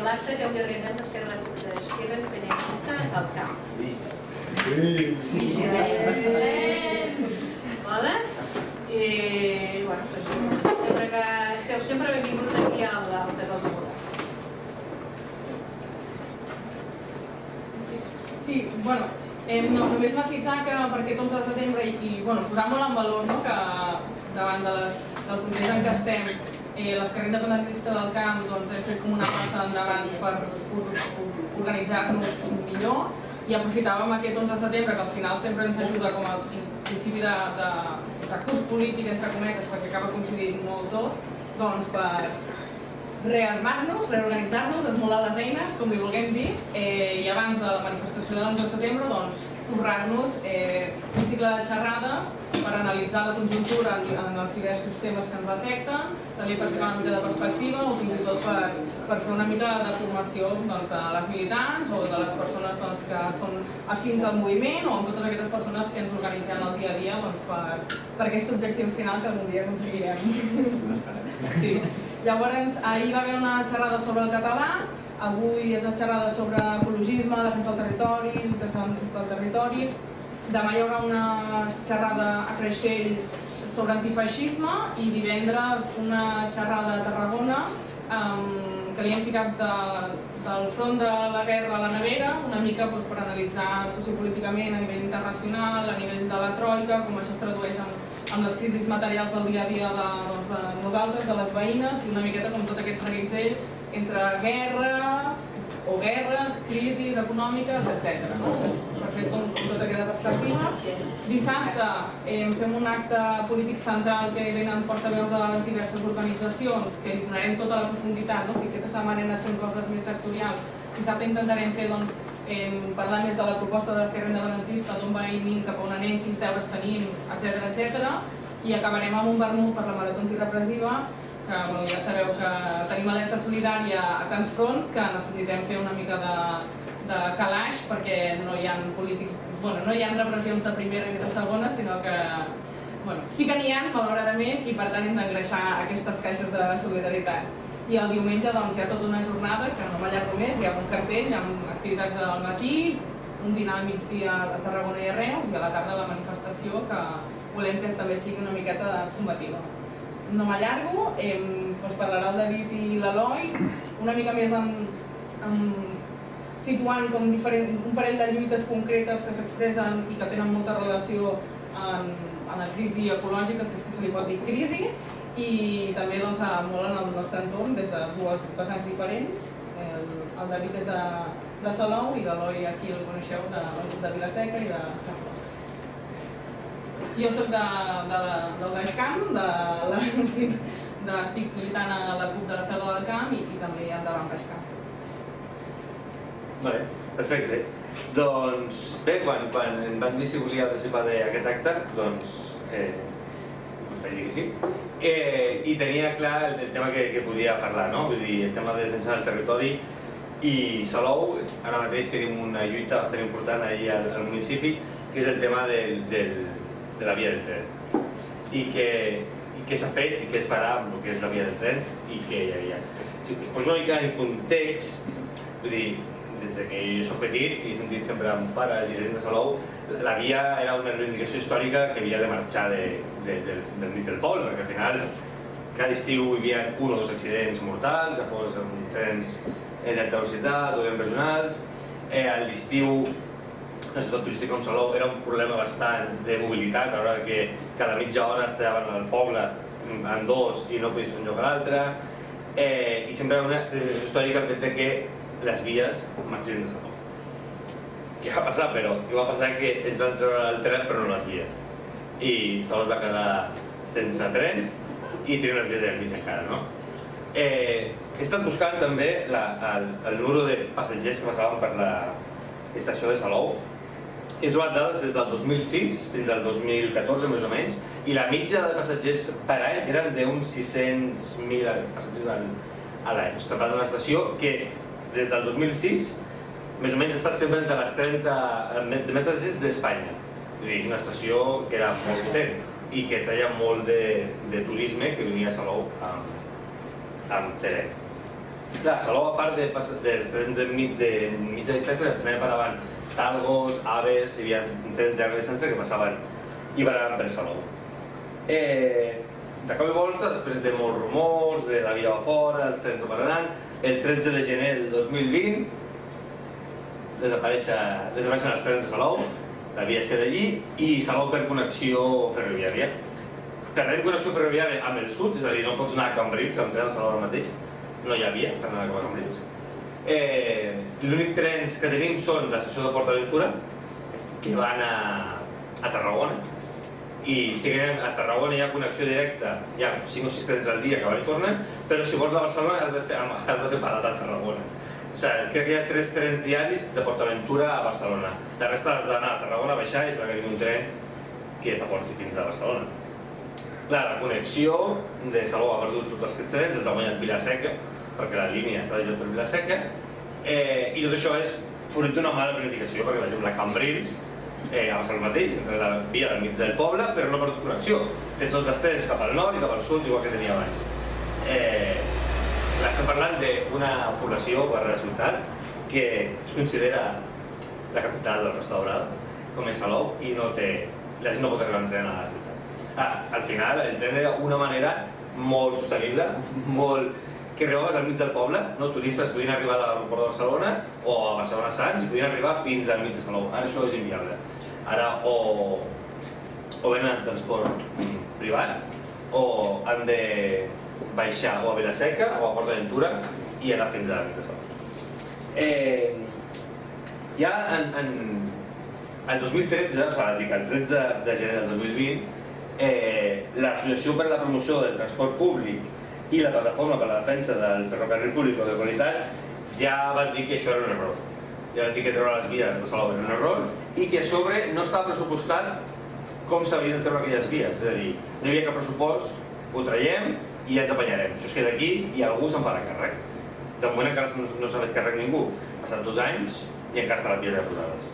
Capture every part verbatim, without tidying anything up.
l'acte que avui realitzem l'Esquerra Independentista del Camp. Hola. I, bueno, sempre que esteu sempre benvinguts aquí al Casal de Mora. Sí, bueno, només matitzar que per aquest onze de setembre i posar molt en valor que davant del context en què estem l'Esquerra Independentista del Camp hem fet com una passa endavant per organitzar-nos millor i aprofitàvem aquest onze de setembre que al final sempre ens ajuda com a principi de curs polític entre cometes perquè acaba coincidint molt tot doncs per rearmar-nos, reorganitzar-nos, esmolar les eines, com li vulguem dir, i abans de la manifestació de l'onze de setembre currar-nos un cicle de xerrades per analitzar la conjuntura en els diversos temes que ens afecten, també per fer una mica de perspectiva o fins i tot per fer una mica de formació de les militants o de les persones que són afins al moviment o amb totes aquestes persones que ens organitzem el dia a dia per aquest objectiu final que algun dia aconseguirem. Llavors, ahir va haver una xerrada sobre el català, avui és una xerrada sobre ecologisme, defensa del territori, lluites del territori. Demà hi haurà una xerrada a Creixell sobre antifeixisme i divendres una xerrada a Tarragona que li hem ficat del front de la guerra a la nevera, una mica per analitzar sociopolíticament a nivell internacional, a nivell de la troika, com això es tradueix amb les crisis materials del dia a dia de nosaltres, de les veïnes, i una miqueta com tot aquest reguitzell entre guerra o guerres, crisis econòmiques, etcètera. Per fer tota aquesta perspectiva. Dissabte fem un acte polític central que venen portaveus de les diverses organitzacions que li donarem tota la profunditat, si aquesta setmana hem anat fent coses més sectorials. Dissabte intentarem fer parlar més de la proposta de l'Esquerra Independentista, d'on venim, cap on anem, quins deures tenim, etcètera. I acabarem amb un vermut per la marató antirepressiva, que ja sabeu que tenim alerta solidària a tants fronts que necessitem fer una mica de calaix perquè no hi ha polítics, no hi ha repressions de primera ni de segona, sinó que sí que n'hi ha, malauradament, i per tant hem d'engreixar aquestes caixes de solidaritat. I el diumenge hi ha tota una jornada, que no m'allargo més, hi ha un cartell, hi ha activitats del matí, un dinar al migdia a Tarragona i a Reus, i a la tarda la manifestació, que volem que també sigui una miqueta combativa. No m'allargo, parlarà el David i l'Eloi, una mica més situant com un parell de lluites concretes que s'expressen i que tenen molta relació amb la crisi ecològica, si és que se li pot dir crisi, i també molt en el nostre entorn des de dues vessants diferents. El David és de Salou i l'Eloi aquí el coneixeu de Vila-seca i de Japó. Jo soc del Baix Camp, estic militant a la CUP de la Selva del Camp i també endavant Baix Camp. Perfecte. Doncs bé, quan em van dir si volia participar d'aquest acte, doncs vaig dir que sí. I tenia clar el tema que podia parlar, vull dir, el tema de defensa del territori. I Salou, ara mateix tenim una lluita bastant important allà al municipi, que és el tema de la via del tren. I què s'ha fet i què es farà amb el que és la via del tren i què hi havia. Si us poso una mica en context, vull dir, des que jo soc petit i he sentit sempre a mon pare i la gent de Salou, la via era una reivindicació històrica que havia de marxar del mig del poble, perquè al final cada estiu hi havia un o dos accidents mortals, ja fos amb trens d'alta velocitat o trens regionals. A l'estiu, la ciutat turística com Salou era un problema bastant de mobilitat, a l'hora que cada mitja hora estaven al poble en dos i no podies un lloc a l'altre. I sempre era una reivindicació històrica el fet que les vies marxessin de Salou. Què va passar, però? Què va passar? Que ens van treure el tren però no les vies. I Salou es va quedar sense trens i tenim les vies al mig encara, no? He estat buscant també el número de passatgers que passaven per l'estació de Salou. He trobat dades des del dos mil sis fins al dos mil catorze, més o menys, i la mitja de passatgers per any eren d'uns sis-cents mil passatgers a l'any. Estem parlant d'una estació que des del dos mil sis més o menys ha estat sempre entre les trenta més passatgers d'Espanya. És una estació que era molt potent i que treia molt de turisme que venia a Salou amb tren. Clar, Salou, a part dels trens de mitja distància, teníem per davant Talgos, Aves, hi havia trens de llarga distància que passaven i paraven per Salou. De cop i volta, després de molts rumors, de la via va fora, els trens no pararan, el tretze de gener del dos mil vint desapareixen els trens de Salou, la via es queda allí i Salou perd connexió ferroviària. Perdem connexió ferroviària amb el sud, és a dir, no pots anar a Cambrils, amb tren a Salou ara mateix, no hi ha via per anar a Cambrils. L'únic trens que tenim són l'estació de PortAventura, que van a Tarragona, i si a Tarragona hi ha connexió directa, hi ha cinc o sis trens al dia que van i tornen, però si vols a Barcelona has de fer parat a Tarragona. O sigui, crec que hi ha tres trens diaris de PortAventura a Barcelona. La resta has d'anar a Tarragona, a baixar i es va venir un tren que t'aporti fins a Barcelona. Clar, la connexió de Salou ha perdut tots aquests trens, els ha guanyat Vila-seca, perquè la línia està deixat per Vila-seca, i tot això és fruit d'una mala planificació, perquè per exemple, Cambrils ha passat el mateix, entre la via del mig del poble, però no ha perdut connexió. Té tots els trens cap al nord i cap al sud, igual que tenia abans. Estem parlant d'una població, barra de ciutat, que es considera la capital del restaurant, com és Salou, i la gent no pot arribar en tren a la ciutat. Al final, el tren era una manera molt sostenible, que arribaves al mig del poble, turistes podien arribar a l'aeroport de Barcelona o a Barcelona Sants i podien arribar fins al mig de Salou. Ara això és inviable. Ara o venen transport privat o han de baixar o a Vila-seca o a PortAventura i anar fins a mig de Salou. Ja el dos mil tretze, o sigui, el tretze de gener del dos mil vint, l'Associació per a la Promoció del Transport Públic i la Plataforma per a la Defensa del Ferrocarril Públic de Qualitat ja van dir que això era un error. Ja van dir que treure les vies de Salou era un error i que a sobre no estava pressupostat com s'havien de treure aquelles vies. És a dir, no hi havia cap pressupost, ho traiem i ja ens apanyarem. Això es queda aquí i algú se'n farà càrrec. De moment encara no s'ha fet càrrec ningú. Han passat dos anys i encara estan les vies aprovades.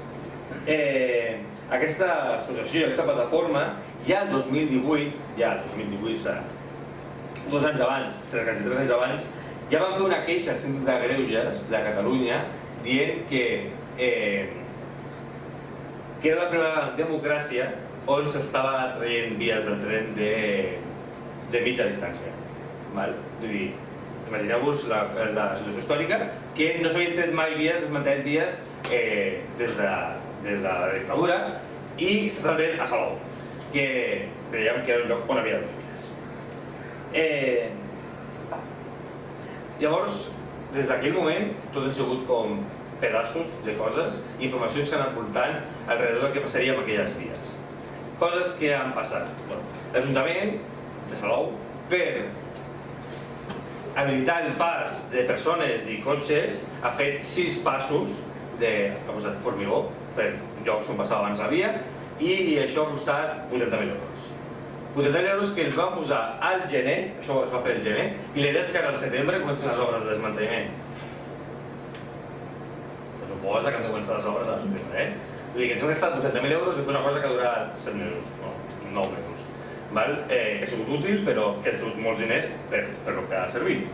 Aquesta associació, aquesta plataforma, ja el dos mil divuit, ja el dos mil divuit, dos anys abans, quasi tres anys abans, ja van fer una queixa al Síndic de Greuges de Catalunya dient que que era la primera democràcia on s'estava traient vies del tren de mitja distància. Vull dir, imagineu-vos la situació històrica que no s'havien tret mai vies, desmantellat vies des de la dictadura i s'estava traient a Salou, que creiem que era un lloc on havia de Llavors, des d'aquell moment, tot han sigut com pedaços de coses, informacions que han anat portant alrededor del que passaria amb aquelles vies. Coses que han passat. L'Ajuntament de Salou, per habilitar el pas de persones i cotxes, ha fet sis passos de formigó per llocs on passava abans la via i això ha costat vuitanta mil euros. vuitanta mil euros que els van posar al gener, això es va fer al gener, i la idea és que ara al setembre comencen les obres de desmantellament. Se suposa que han de començar les obres al setembre, eh? Vull dir que ens han gastat vuitanta mil euros i fer una cosa que ha durat set mesos, no, nou mesos. Que ha sigut útil, però que han sigut molts diners per el que ha servit.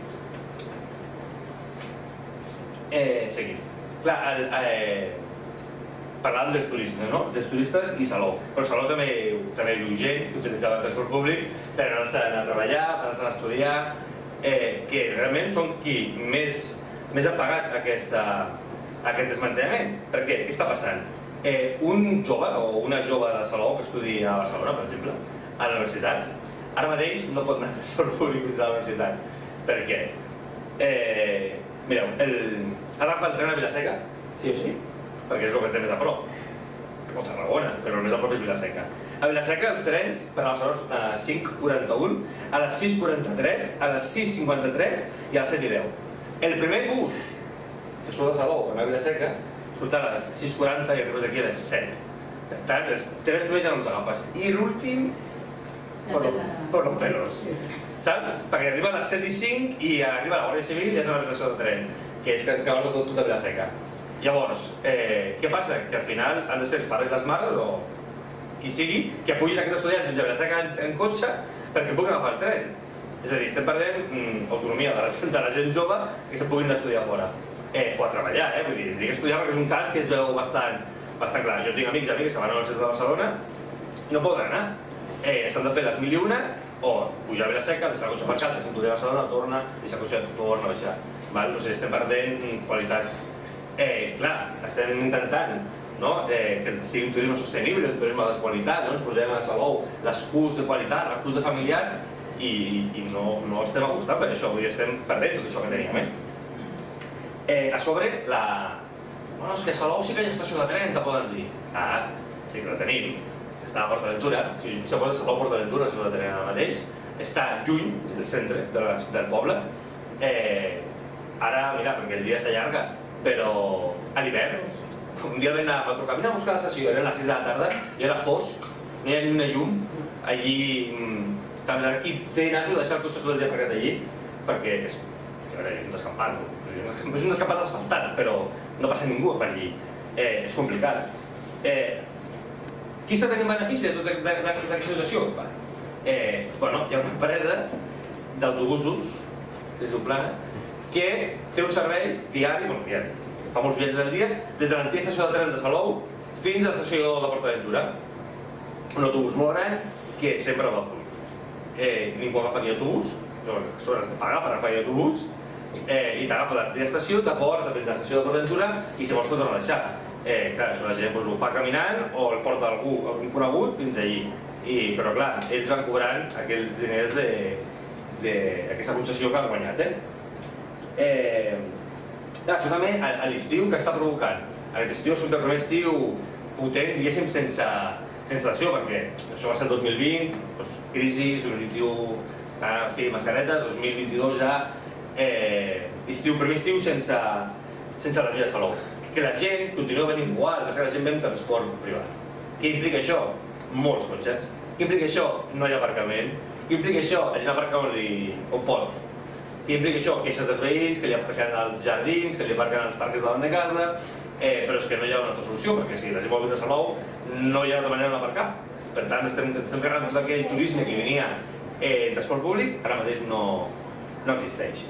Seguim. Clar, parlàvem dels turistes, no? Dels turistes i Salou. Però Salou també hi viu gent que utilitzava el transport públic per anar-se'n a treballar, per anar-se'n a estudiar, que realment són qui més ha pagat aquest desmantellament. Per què? Què està passant? Un jove o una jove de Salou que estudia a Barcelona, per exemple, a la universitat, ara mateix no pot anar al transport públic fins a la universitat. Per què? Mireu, ha d'agafar el tren a Vila-seca, sí o sí, perquè és el que té més a prop, o Tarragona, però el més a prop és Vila-seca. A Vila-seca els trens per a les cinc quaranta-u, a les sis quaranta-tres, a les sis cinquanta-tres i a les set i deu. El primer bus que surt de Salou per anar a Vila-seca surt a les sis quaranta i arribes aquí a les set. Per tant, els tres primers ja no els agafes. I l'últim, per los pelos. Saps? Perquè arriba a les set i cinc i arriba la Guàrdia Civil i és una estació de tren, que és que acaba tot a Vila-seca. Llavors, què passa? Que al final han de ser els pares i les mares o qui sigui que pugis aquests estudiants fins a Vila-seca en cotxe perquè puguin agafar el tren. És a dir, estem perdent autonomia de la gent jove que se puguin estudiar fora. O a treballar, eh? Vull dir, dic estudiar perquè és un cas que es veu bastant clar. Jo tinc amics i amics que van al centre de Barcelona i no poden anar. S'han de fer les mil i una o pujar a Vila-seca, deixar el cotxe aparcat, deixar el cotxe de Barcelona, torna, deixar el cotxe, torna a baixar. O sigui, estem perdent qualitat. Clar, estem intentant que sigui un turisme sostenible, un turisme de qualitat, ens posem a Salou l'excús de qualitat, l'excús de familiar i no estem acostant per això, vull dir, estem perdent tot això que teníem. A sobre, la... Bueno, és que a Salou sí que hi ha estació de tren, te poden dir. Ah, sí que la tenim, està a PortAventura, si se posa Salou PortAventura, si la tenen ara mateix, està lluny del centre del poble. Ara, mira, perquè el dia s'allarga, però a l'hivern, un dia vam anar a trucar, vine a buscar l'estació, eren les sis de la tarda i era fosc, no hi havia ni una llum. Allí, també aquí té naso de deixar el cotxe tot el dia aparcat allí, perquè és un descampat, és un descampat asfaltat, però no passa ningú per allí, és complicat. Qui està tenint benefici de tota aquesta situació? Bueno, hi ha una empresa d'autobusos, que es diu Plana, que té un servei diari, bueno, diari, fa molts viatges al dia, des de l'antiga estació de tren de Salou fins a l'estació de PortAventura. Un autobús molt gran que sempre va a punt. Ningú agafa aquell autobús, has de pagar per agafar aquell autobús, i t'agafa de l'antiga estació, t'aporta fins a l'estació de PortAventura i si vols te torna a deixar. Clar, això la gent ho fa caminant o el porta algú, algun conegut, fins allí. Però clar, ells van cobrant aquells diners d'aquesta concessió que han guanyat. Això també a l'estiu que està provocant. Aquest estiu és el primer estiu potent, diguéssim, sense estació, perquè això va ser el dos mil vint, crisi, dos mil vint-i-u, mascaretes, dos mil vint-i-dos ja, estiu, primer estiu sense la via de Salou. Que la gent continua venint igual, que la gent ve amb transport privat. Què implica això? Molts cotxes. Què implica això? No hi ha aparcament. Què implica això? La gent aparca on pot. Què implica això? Queixes dels veïns, que li aparquen als jardins, que li aparquen als parcs davant de casa, però és que no hi ha una altra solució, perquè si la gent vol venir a Salou no hi ha altra manera d'aparcar. Per tant, estem carregant tot aquell turisme que venia en transport públic, ara mateix no existeix.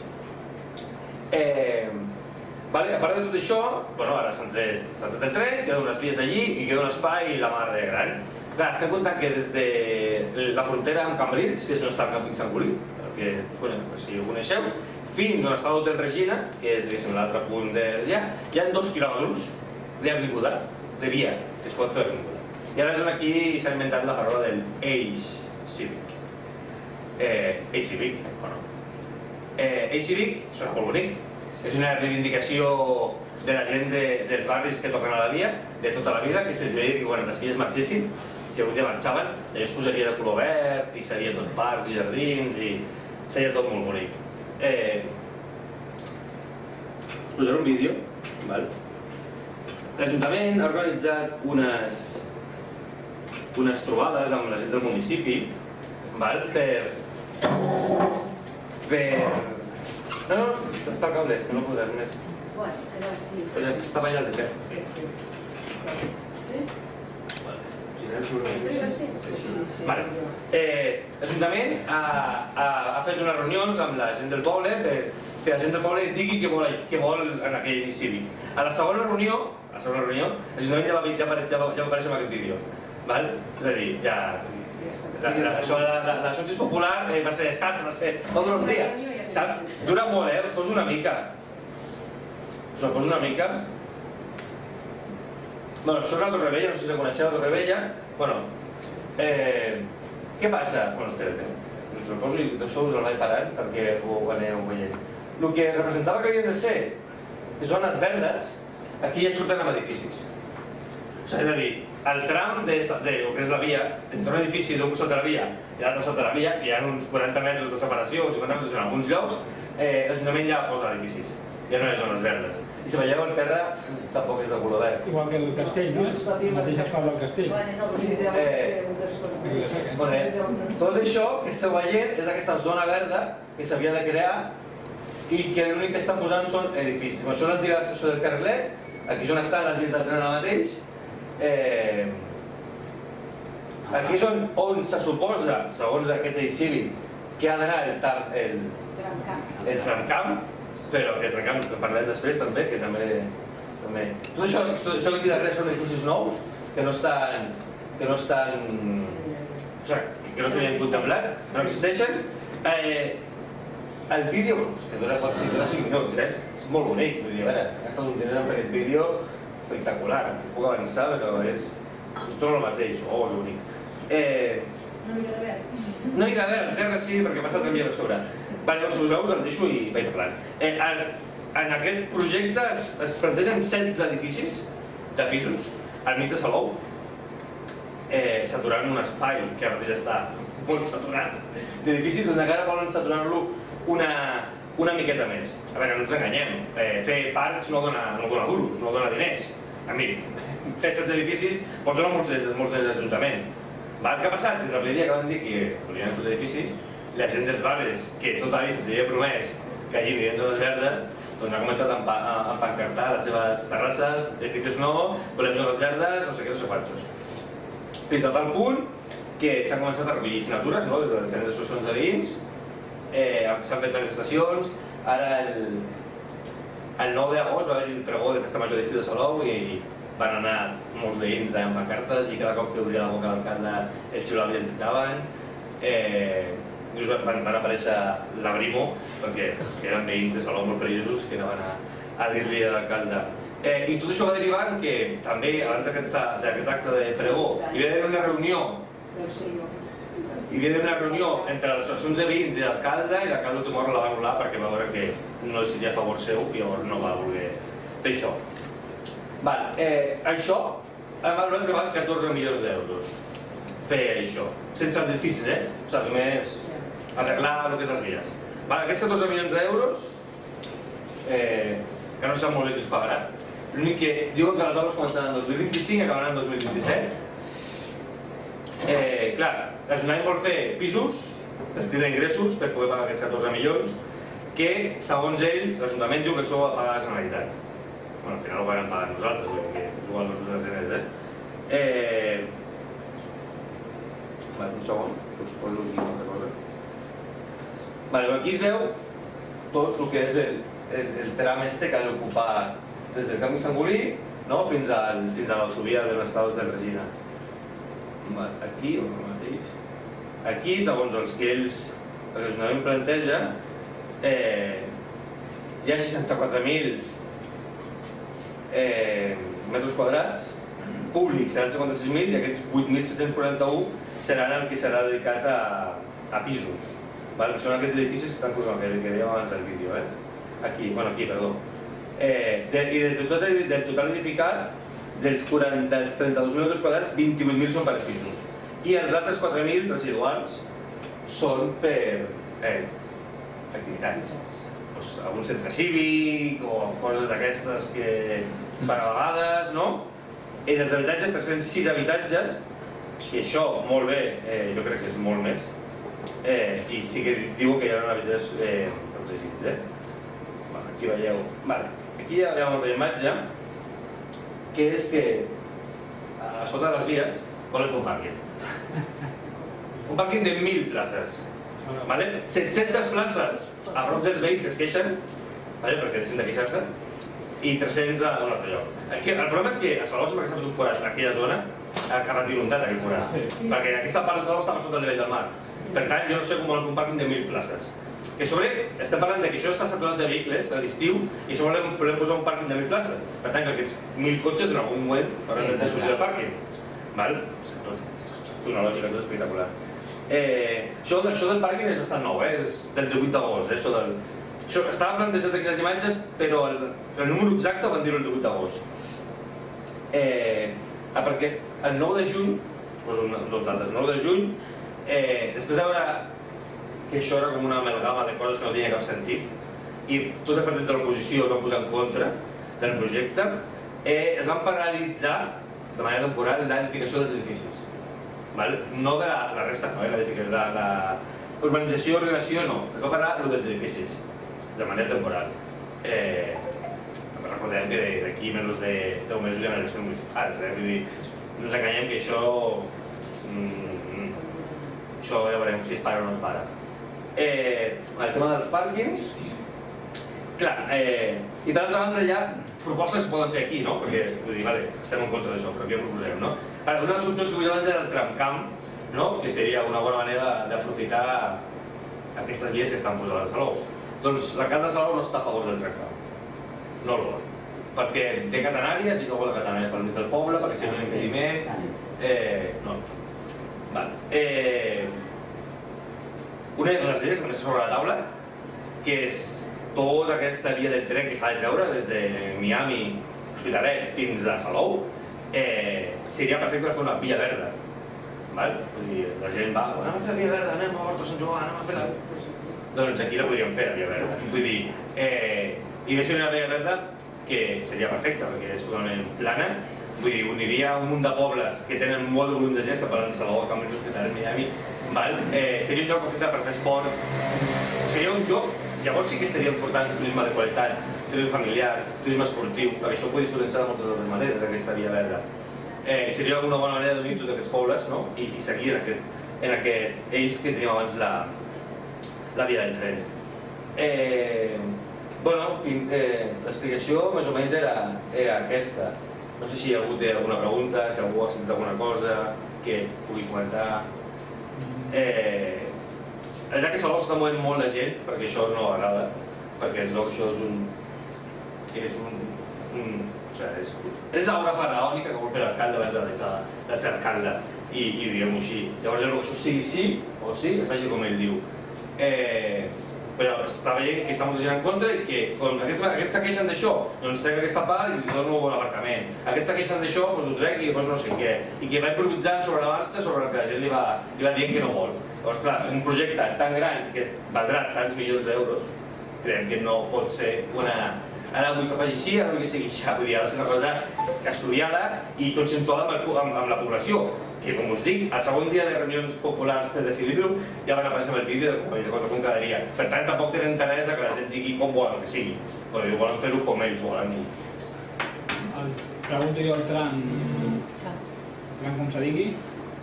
A part de tot això, ara s'han tret el tren, queden unes vies allí i queda un espai la mar de gran. Clar, estem comptant que des de la frontera amb Cambrils, que és on està el càmping Sant Colí, si ho coneixeu, fins on està l'Hotel Regina, que és l'altre punt d'allà, hi ha dos quilòmetres d'avinguda, de via, que es pot fer avinguda. I ara és on aquí s'ha inventat la paraula del Eix Cívic. Eix Cívic, bueno. Eix Cívic sona molt bonic, és una reivindicació de la gent dels barris que toquen a la via, de tota la vida, que se'ls veia que quan les vies marxessin, si algun dia marxaven, allò es posaria de color verd i seria tot parcs i jardins i seria tot molt bonic. Us posaré un vídeo. L'Ajuntament ha organitzat unes trobades amb la gent del municipi per... No, no, està el cable, que no podràs més. Bueno, gràcies. Està ballant de què? Sí, sí. L'Ajuntament ha fet unes reunions amb la gent del poble que la gent del poble digui què vol en aquell cívic. A la segona reunió, l'Ajuntament ja va aparèixer en aquest vídeo. És a dir, ja... Això de l'Ajuntament Popular va ser escat, va ser... va durar un dia, saps? Dura molt, eh? Us poso una mica. Us poso una mica. Bueno, això és la Torrevella, no sé si la coneixeu, la Torrevella. Bueno, què passa? Bueno, espera't, us ho poso i això us el vaig parant perquè ho aneu veient. El que representava que havien de ser zones verdes, aquí ja surten amb edificis. És a dir, el tram del que és la via, entre un edifici d'un costat de la via i l'altre costat de la via, que hi ha uns quaranta metres de separació o cinquanta metres en alguns llocs, l'Ajuntament ja posa edificis, ja no hi ha zones verdes. I si veieu el terra, tampoc és de color verd. Igual que el castell, no? El mateix es fa al castell. Tot això que esteu veient és aquesta zona verda que s'havia de crear i que l'únic que estan posant són edificis. Això és l'antiga estació del Carrilet, aquí és on estan les vies del tren ara mateix. Aquí és on se suposa, segons aquest eix cívic, que ha d'anar el tramcamp, però que el tramcamp que parlem després també, que també... Tot això que aquí darrere són edificis nous, que no estan... que no estan... o sigui, que no s'havien contemplat, no existeixen. El vídeo, que dura cinc minuts, eh? És molt bonic, vull dir, a veure, he estat un temps amb aquest vídeo espectacular, puc avançar, però és... és tot el mateix, oh, que bonic. No hi ha de veure. No hi ha de veure, el terra sí, perquè passa el canvi a sobre. Vale, si us veu, us el deixo i vaig parlant. En aquest projecte es plantegen setze edificis de pisos al mig de Salou, saturant un espai que ara mateix està molt saturat d'edificis, doncs encara volen saturar-lo una miqueta més. A veure, no ens enganyem, fer parcs no dona duros, no dona diners. A mi, fer setze edificis pot donar molts diners d'Ajuntament. Què ha passat? Des del primer dia que van dir que volien els edificis, la gent dels barris, que tot ha vist, ens havia promès que allí anirien zones verdes, doncs ha començat a empancartar les seves terrasses, edificis no, volem zones verdes, no sé què, no sé quantos. Fins a tal punt que s'han començat a recollir signatures des de diferents associacions de veïns, s'han fet manifestacions, ara el nou d'agost va haver-hi el pregó de festa major d'estiu de Salou i van anar molts veïns amb pancartes i cada cop que obria la boca l'alcalde el xiulaven i el pitaven. Just van aparèixer la Brimo, perquè eren veïns de Salou molt perillosos que anaven a dir-li a l'alcalde. I tot això va derivar en que també, abans d'aquest acte de pregó, hi havia d'haver una reunió hi havia d'haver una reunió entre les associacions de veïns i l'alcalde, i l'alcalde l'última hora la va anul·lar perquè va veure que no decidia a favor seu i llavors no va voler fer això. Això ha valgut catorze milions d'euros fer això, sense els edificis, eh? O sigui, només arreglar el que és les vies. Aquests catorze milions d'euros, que no sap molt bé qui es pagarà, l'únic que diuen que les obres començaran el dos mil vint-i-cinc i acabaran el dos mil vint-i-set. Clar, l'Ajuntament vol fer pisos per tindre ingressos per poder pagar aquests catorze milions que, segons ells, l'Ajuntament diu que això ho ha de pagar la Generalitat. Bueno, al final ho vam pagar nosaltres, vull dir que és igual els altres diners, eh? Un segon, que us poso aquí una altra cosa. Aquí es veu tot el que és el tram este que ha d'ocupar des del Camp de Sant Gulí fins a l'Ausovia de l'Estado de Regina. Aquí, el mateix. Aquí, segons els que ells, l'Ajuntament planteja, hi ha seixanta-quatre mil metres quadrats públics, seran cinquanta-sis mil, i aquests vuit mil set-cents quaranta-un seran el que serà dedicat a pisos. Són aquests edificis que estan que dèiem abans del vídeo. Aquí, bueno, aquí, perdó. I del total edificat, dels trenta-dos mil metres quadrats, vint-i-vuit mil són per pisos. I els altres quatre mil residuals són per activitats. Algun centre cívic o coses d'aquestes que es fan a vegades, no? I dels habitatges, tres-cents sis habitatges, que això, molt bé, jo crec que és molt més, i sí que diuen que hi ha habitatges protegits. Aquí veieu. Aquí hi ha una altra imatge, que és que a sota de les vies volen fer un pàrquing. Un pàrquing de mil places. set-centes places a prop dels veïns que es queixen, perquè deixen de queixar-se, i tres-cents a un altre lloc. El problema és que a Salou sempre que s'ha fet un forat en aquella zona ha retiluntat aquell forat, perquè aquesta part de Salou està per sota del nivell del mar. Per tant, jo no sé com volen fer un pàrquing de mil places. Que sobre, estem parlant que això està saturat de vehicles a l'estiu i sobre volem posar un pàrquing de mil places. Per tant, que aquests mil cotxes en algun moment hauran de sortir del pàrquing. Una lògica tot espectacular. Això del pàrquing és bastant nou, és del divuit d'agost. Estava plantejat aquí les imatges, però el número exacte van dir-ho el divuit d'agost. Perquè el nou de juny, poso dos dates, el nou de juny, després de veure que això era com una amalgama de coses que no tenia cap sentit i tots els partits de l'oposició es van posar en contra del projecte, es van paralitzar de manera temporal l'edificació dels edificis. No de la resta, no, la urbanització i ordenació no, es va parar dels edificis de manera temporal. També recordem que d'aquí menys de deu mesos hi ha eleccions municipals, vull dir, no ens enganyem que això això ja veurem si es para o no es para. el tema dels pàrquings, clar, i per altra banda hi ha propostes que es poden fer aquí, no? Perquè, vull dir, vale, estem en contra d'això, però què proposem, no? Ara, una de les opcions que vull abans era el tramcamp, no? Que seria una bona manera d'aprofitar aquestes vies que estan posades a Salou. Doncs l'alcalde de Salou no està a favor del tramcamp, no el vol. Perquè té catenàries i no vol catenàries per mig del poble, perquè si hi ha un impediment... No. Una de les idees que m'ha sobre la taula, que és tota aquesta via del tren que s'ha de treure des de Miami, Hospitalet, fins a Salou, seria perfecte per fer una via verda. Vull dir, la gent va, anem a fer la via verda, anem a Horta Sant Joan, anem a fer la... Doncs aquí la podríem fer, la via verda. Vull dir, i més si una via verda que seria perfecta, perquè és totalment plana. Vull dir, uniria un munt de pobles que tenen molt de volum de gent, estem parlant de Salou, Cambrils, que tenen Miami, seria un lloc perfecte per fer esport. Seria un lloc, llavors sí que estaria important turisme de qualitat, turisme familiar, turisme esportiu, perquè això ho podries potenciar de moltes altres maneres, aquesta via verda. Seria una bona manera d'unir tots aquests pobles i seguir en aquest eix que teníem abans la via del tren. Bueno, l'explicació més o menys era aquesta. No sé si algú té alguna pregunta, si algú ha sentit alguna cosa que pugui comentar. Allà que Salou s'està movent molt la gent, perquè això no agrada, perquè es veu que això és un... és un... és l'obra faraònica que vol fer l'alcalde abans de deixar de ser alcalde, i diguem-ho així. Llavors, que això sigui sí o sí, es faci com ell diu. Però està veient que està molta gent en contra i que aquests se queixen d'això, doncs trec aquesta part i els dono un bon aparcament. Aquests se queixen d'això, doncs ho trec i després no sé què. I que va improvisant sobre la marxa sobre el que la gent li va dient que no vol. Llavors, clar, un projecte tan gran que valdrà tants milions d'euros, creiem que no pot ser una... Ara vull que faci així, ara vull que sigui així. Vull dir, ha de ser una cosa estudiada i consensuada amb la població. Que, com us dic, al segon dia de reunions populars per decidir-ho, ja van aparèixer el vídeo de com quedaria. Per tant, tampoc tenen interès que la gent digui com volen que sigui. Volen fer-ho com ells volen. Pregunto jo el tram, el tram com se digui,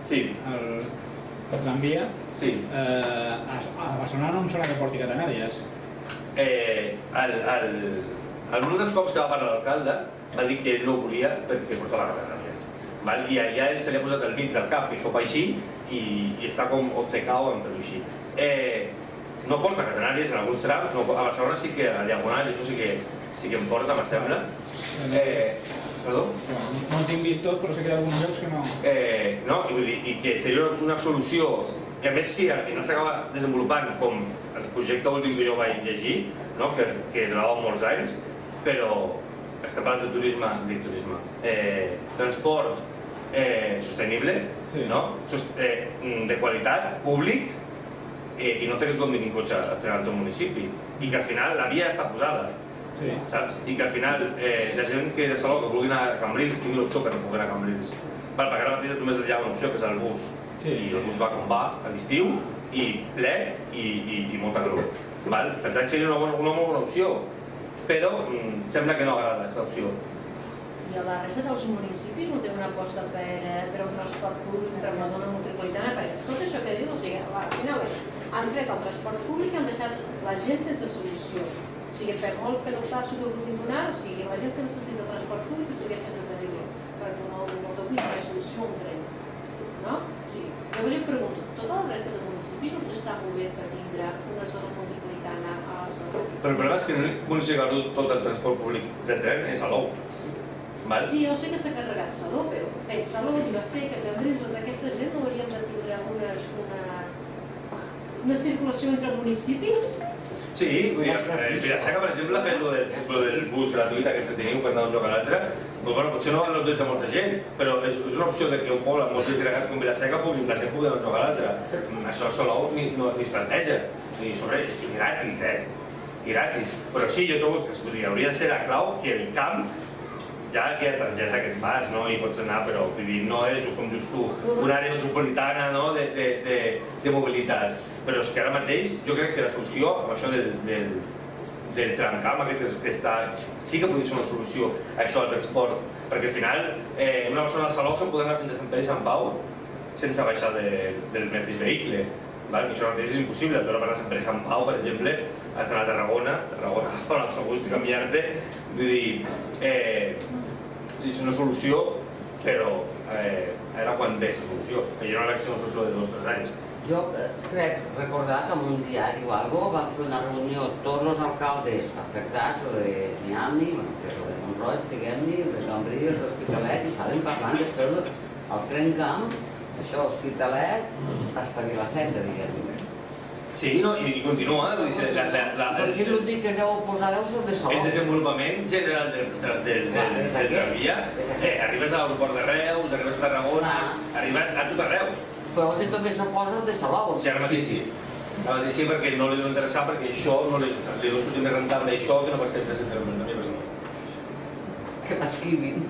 el tramvia. A Barcelona no em sona que porti catenàries. En un dels cops que va parlar l'alcalde va dir que ell no ho volia perquè portava catenàries. I allà ell se li ha posat el mig del cap, que això fa així, i està com obcecau en fer-ho així. No porta catenàries en alguns trams, a Barcelona sí que a Diagonal, això sí que em porta, me sembla. Perdó? No ho tinc vist tot, però sé que hi ha alguns llocs que no... No, i que seria una solució, i a més si al final s'acaba desenvolupant com el projecte últim que jo vaig llegir, que durava molts anys, però estem parlant de turisme, dic turisme, transport sostenible, de qualitat, públic, i no fer que et convingui un cotxe al final del municipi, i que al final la via està posada, saps? I que al final la gent que de Salou que vulgui anar a Cambrils tingui l'opció que no pugui anar a Cambrils. Perquè ara mateix només hi ha una opció, que és el bus, i el bus va com va a l'estiu, i ple i molta calor. Per tant seria una molt bona opció, però sembla que no agrada aquesta opció. I a la resta dels municipis no té una aposta per un transport públic per la zona metropolitana? Perquè tot això que diu, al final han tret el transport públic i han deixat la gent sense solució. O sigui, per molt pelotasso que vulguin donar, o sigui, la gent que necessita transport públic segueix sense tenir-lo, perquè un autobús no és solució un tren. No? Sí. Llavors jo em pregunto, tota la resta de municipis no s'està movent per tindre una zona metropolitana a Salou? Però el problema és que l'únic municipi que ha perdut tot el transport públic de tren és Salou. Sí, jo sé que s'ha carregat Salou, però Salou, Vila-seca, Cambrils, tota aquesta gent no hauríem de tindre una circulació entre municipis? Sí, Vila-seca, per exemple, ha fet el del bus gratuït aquest que teniu per anar d'un lloc a l'altre. Potser no va a molta gent, però és una opció que un poble molt disgregat com Vila-seca la gent pugui anar d'un lloc a l'altre. Això a Salou ni es planteja, ni sobre ells, i gratis, eh? I gratis. Però sí, jo trobo que hauria de ser la clau que el camp ja que hi ha targeta que et fas, i pots anar, però no és, com dius tu, una àrea metropolitana de mobilitat. Però és que ara mateix jo crec que la solució amb això del tramcamp aquest que està, sí que podria ser una solució a això del transport, perquè al final una persona a Salou se'n podrà anar fins a Sant Pere i Sant Pau sense baixar del mateix vehicle. això mateix és impossible. Tu no parles per Sant Pau, per exemple, has d'anar a Tarragona, Tarragona agafa un autobús i canviar-te, vull dir, és una solució, però ara quan ve la solució, que jo no crec que sigui una solució de dos o tres anys. Jo crec recordar que en un diari o alguna cosa van fer una reunió tots els alcaldes afectats, o de Miami, o de Montroig, diguem-ne, de Cambrils, de l'Hospitalet, i estaven parlant de fer el tren camp, això, Hospitalet, fins a Vila-seca, diguem-ne. Sí, i continua, vull dir, però si l'únic que es deu oposar deu ser de Salou. el desenvolupament general del tramvia, arribes a l'aeroport de Reus, arribes a Tarragona, arribes a tot arreu. Però que també s'oposa de Salou. Sí, ara mateix sí. Ara mateix sí, perquè no li deu interessar, perquè això no li deu sortir més rentable això que no pas temps de centre de l'Ajuntament. Que t'escrivin.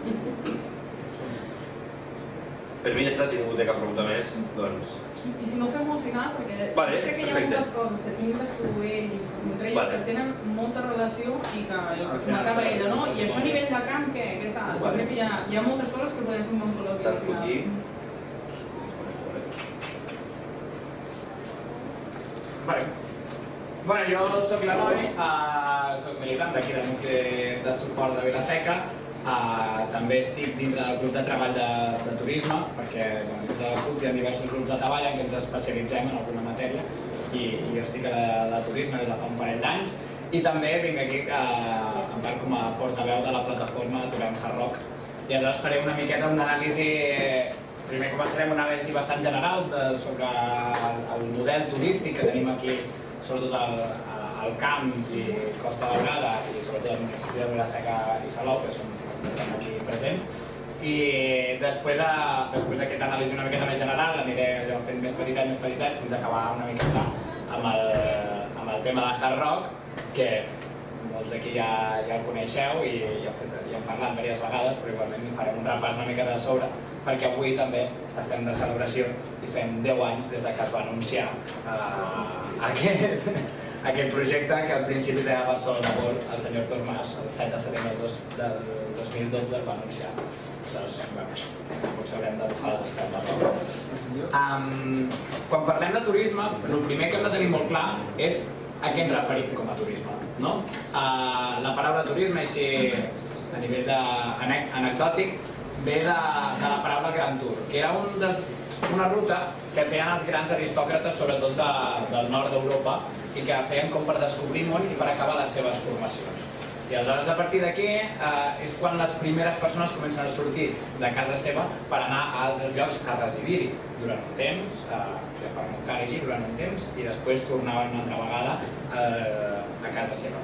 Per mi ja està, si ningú té cap pregunta més, doncs... I si no ho fem al final, perquè crec que hi ha moltes coses que tinc d'estudiar i que tenen molta relació i que comentava ella, no? I això a nivell de camp, què tal? Jo crec que hi ha moltes coses que podem fer un bon col·loqui al final. Bueno, jo soc l'Eloi, soc militant d'aquí del nucli de suport de Vila-seca. També estic dintre del grup de treball de turisme, perquè dintre del grup hi ha diversos grups de treball en què ens especialitzem en alguna matèria i jo estic a la turisme des de fa un parell d'anys i també vinc aquí en part com a portaveu de la plataforma Aturem Hard Rock. I aleshores faré una miqueta una anàlisi. Primer començarem una anàlisi bastant general sobre el model turístic que tenim aquí, sobretot al camp i Costa Daurada i sobretot al municipi de Vila-seca i Salou, que són els que estan aquí presents. I després d'aquesta anàlisi una miqueta més general aniré fent més petitet, més petitet, fins a acabar una miqueta amb el tema de Hard Rock, que molts d'aquí ja el coneixeu i ja hem parlat diverses vegades, però igualment farem un repàs una mica de sobre, perquè avui també estem de celebració i fem deu anys des que es va anunciar aquest projecte que al principi deia Barcelona World, el senyor Tormàs, el set de setembre del dos mil dotze el va anunciar. Llavors, potser haurem de bufar les espelmes. Quan parlem de turisme, el primer que hem de tenir molt clar és a què ens referim com a turisme. La paraula turisme, així a nivell anecdòtic, ve de la paraula Grand Tour, que era una ruta que feien els grans aristòcrates, sobretot del nord d'Europa, i que feien com per descobrir món i per acabar les seves formacions. I aleshores, a partir d'aquí, és quan les primeres persones comencen a sortir de casa seva per anar a altres llocs a residir-hi durant un temps, per muntar-hi durant un temps, i després tornaven una altra vegada a casa seva.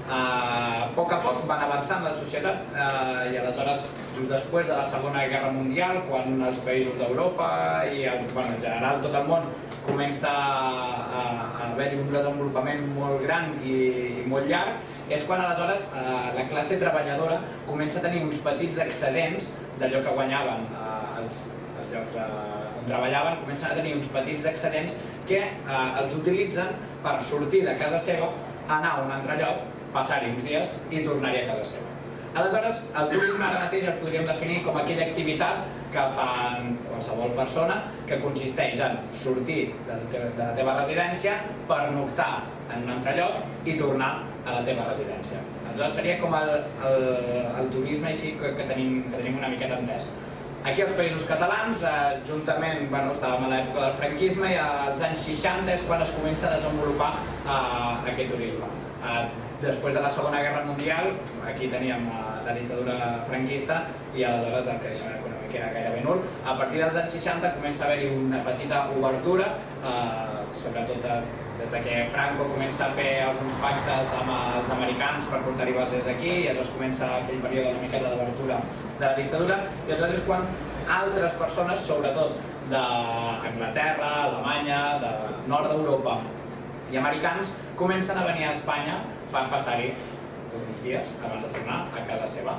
A poc a poc van avançant la societat i aleshores, just després de la Segona Guerra Mundial, quan els països d'Europa i en general tot el món comença a haver-hi un desenvolupament molt gran i molt llarg, és quan aleshores la classe treballadora comença a tenir uns petits excedents d'allò que guanyaven als llocs on treballaven, comencen a tenir uns petits excedents que els utilitzen per sortir de casa seva, anar a un altre lloc, passar-hi uns dies i tornar-hi a casa seva. Aleshores, el turisme ara mateix el podríem definir com aquella activitat que fan qualsevol persona que consisteix en sortir de la teva residència per noctar en un altre lloc i tornar a la teva residència. Aleshores seria com el turisme així que tenim una miqueta entès. Aquí als Països Catalans, juntament, estàvem a l'època del franquisme i als anys seixanta és quan es comença a desenvolupar aquest turisme. Després de la Segona Guerra Mundial, aquí teníem la dictadura franquista i aleshores el creixement econòmic era gairebé nul. A partir dels anys seixanta comença a haver-hi una petita obertura, sobretot des que Franco comença a fer alguns pactes amb els americans per portar-hi bases aquí i aleshores comença aquell període una miqueta d'obertura de la dictadura i aleshores és quan altres persones, sobretot d'Anglaterra, Alemanya, del nord d'Europa i americans, comencen a venir a Espanya per passar-hi uns dies abans de tornar a casa seva.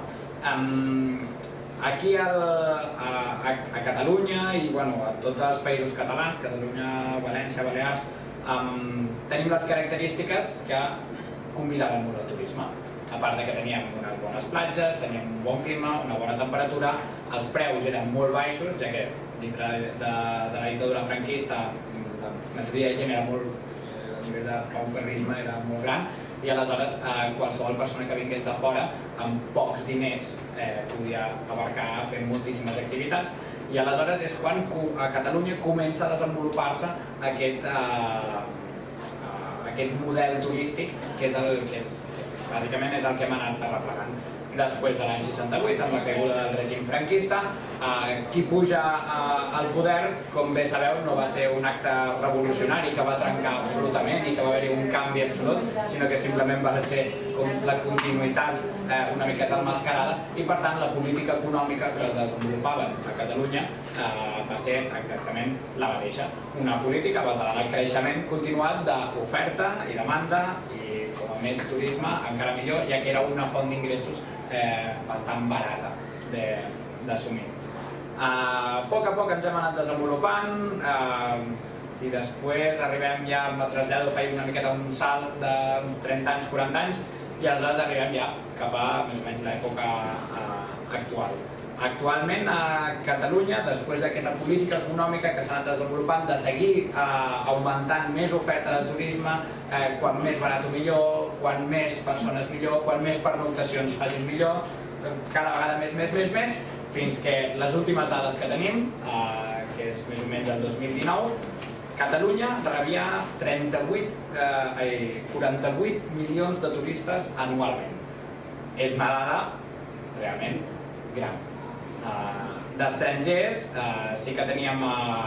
Aquí a Catalunya i a tots els països catalans, Catalunya, València, Balears, tenim les característiques que convidaven molt al turisme. A part que teníem unes bones platges, teníem un bon clima, una bona temperatura, els preus eren molt baixos, ja que dintre de la dictadura franquista la majoria de gent era molt, el nivell de pauperisme era molt gran, i aleshores qualsevol persona que vingués de fora amb pocs diners podia abarcar fent moltíssimes activitats, i aleshores és quan a Catalunya comença a desenvolupar-se aquest aquest model turístic que és el que bàsicament és el que hem anat arreplegant. Després de l'any seixanta-vuit, amb la caiguda del règim franquista, qui puja al poder, com bé sabeu, no va ser un acte revolucionari que va trencar absolutament i que va haver-hi un canvi absolut, sinó que simplement va ser la continuïtat una miqueta emmascarada, i per tant la política econòmica que desenvolupaven a Catalunya va ser exactament la mateixa. Una política basada en el creixement continuat d'oferta i demanda, i com a més turisme encara millor, ja que era una font d'ingressos bastant barata d'assumir. A poc a poc ens hem anat desenvolupant i després arribem ja amb el trasllado, feim una miqueta un salt d'uns trenta anys, quaranta anys, i aleshores arribem ja cap a més o menys l'època actual. Actualment a Catalunya, després d'aquesta política econòmica que s'ha anat desenvolupant de seguir augmentant més oferta de turisme, quan més barat o millor, quan més persones millor, quan més pernoctacions facin millor, cada vegada més, més, més, més, fins que les últimes dades que tenim, que és més o menys el dos mil dinou, Catalunya rebia quaranta-vuit milions de turistes anualment. És una dada realment gran. D'estrangers sí que teníem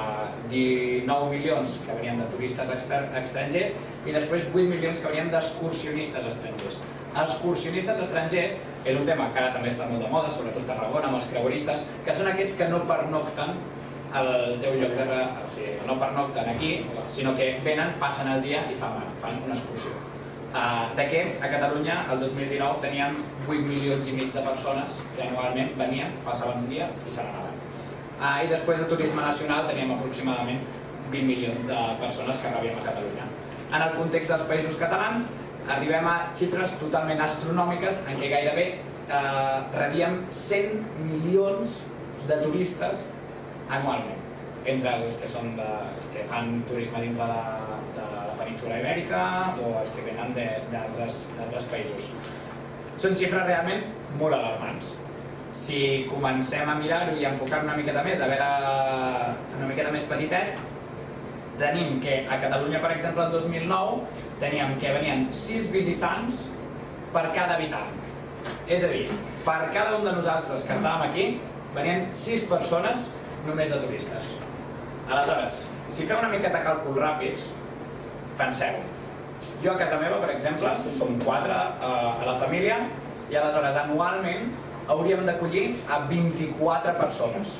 dinou milions que venien de turistes estrangers i després vuit milions que venien d'excursionistes estrangers. Excursionistes estrangers és un tema que ara també està molt de moda, sobretot a Tarragona amb els creueristes, que són aquests que no pernocten al teu lloc de... o sigui, no pernocten aquí, sinó que venen, passen el dia i se'n van, fan una excursió. D'aquests, a Catalunya, el dos mil dinou teníem vuit milions i mig de persones que anualment venien, passaven un dia i se n'anaven. I després de turisme nacional teníem aproximadament vint milions de persones que rebíem a Catalunya. En el context dels països catalans arribem a xifres totalment astronòmiques en què gairebé rebíem cent milions de turistes anualment, entre els que són els que fan turisme dintre de la península ibèrica o els que venen d'altres països. Són xifres realment molt alarmants. Si comencem a mirar-ho i a enfocar una miqueta més, a veure una miqueta més petitet, tenim que a Catalunya, per exemple, el dos mil nou, teníem que venien sis visitants per cada habitant. És a dir, per cada un de nosaltres que estàvem aquí, venien sis persones només de turistes. Aleshores, si feu una miqueta càlcul ràpids, penseu, jo a casa meva, per exemple, som quatre a la família i aleshores anualment hauríem d'acollir a vint-i-quatre persones.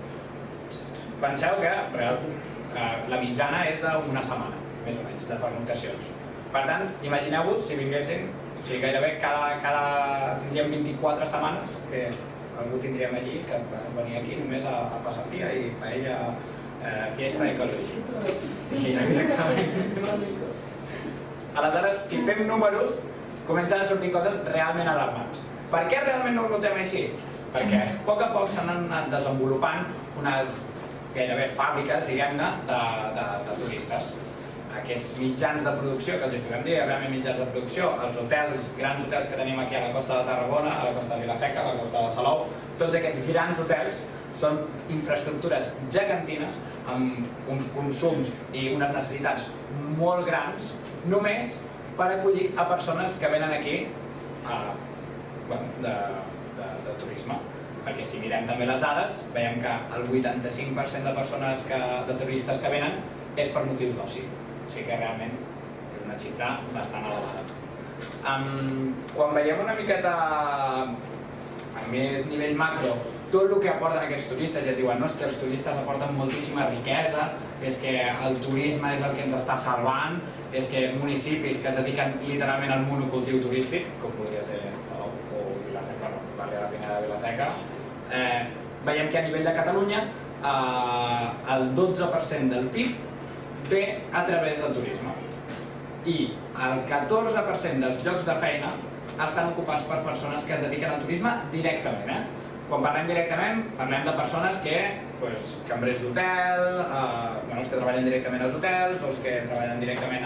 Penseu que la mitjana és d'una setmana, més o menys, de pernoctacions. Per tant, imagineu-vos si vinguessin, o sigui, gairebé cada... tindríem vint-i-quatre setmanes que algú tindríem allí que venia aquí només a passar el dia i paella, fiesta i coses així. Exactament. Aleshores, si fem números, comencen a sortir coses realment alarmants. Per què realment no ho notem així? Perquè a poc a poc s'han anat desenvolupant unes gairebé fàbriques, diguem-ne, de turistes. Aquests mitjans de producció, que els hi podem dir, realment mitjans de producció, els hotels, grans hotels que tenim aquí a la costa de Tarragona, a la costa de Vila-seca, a la costa de Salou, tots aquests grans hotels són infraestructures gegantines amb uns consums i unes necessitats molt grans només per acollir a persones que venen aquí de turisme. Perquè si mirem també les dades, veiem que el vuitanta-cinc per cent de persones, de turistes que venen, és per motius d'oci. O sigui que realment és una xifra bastant elevada. Quan veiem una miqueta a més nivell macro tot el que aporten aquests turistes, ja diuen, no, és que els turistes aporten moltíssima riquesa, és que el turisme és el que ens està salvant, és que municipis que es dediquen literalment al monocultiu turístic, com podria ser Salou o Vila-seca, no, Valle de la Pineda de Vila-seca, veiem que a nivell de Catalunya el dotze per cent del P I B ve a través del turisme i el catorze per cent dels llocs de feina estan ocupats per persones que es dediquen al turisme directament. Quan parlem directament, parlem de persones que cambrers d'hotel, els que treballen directament als hotels o els que treballen directament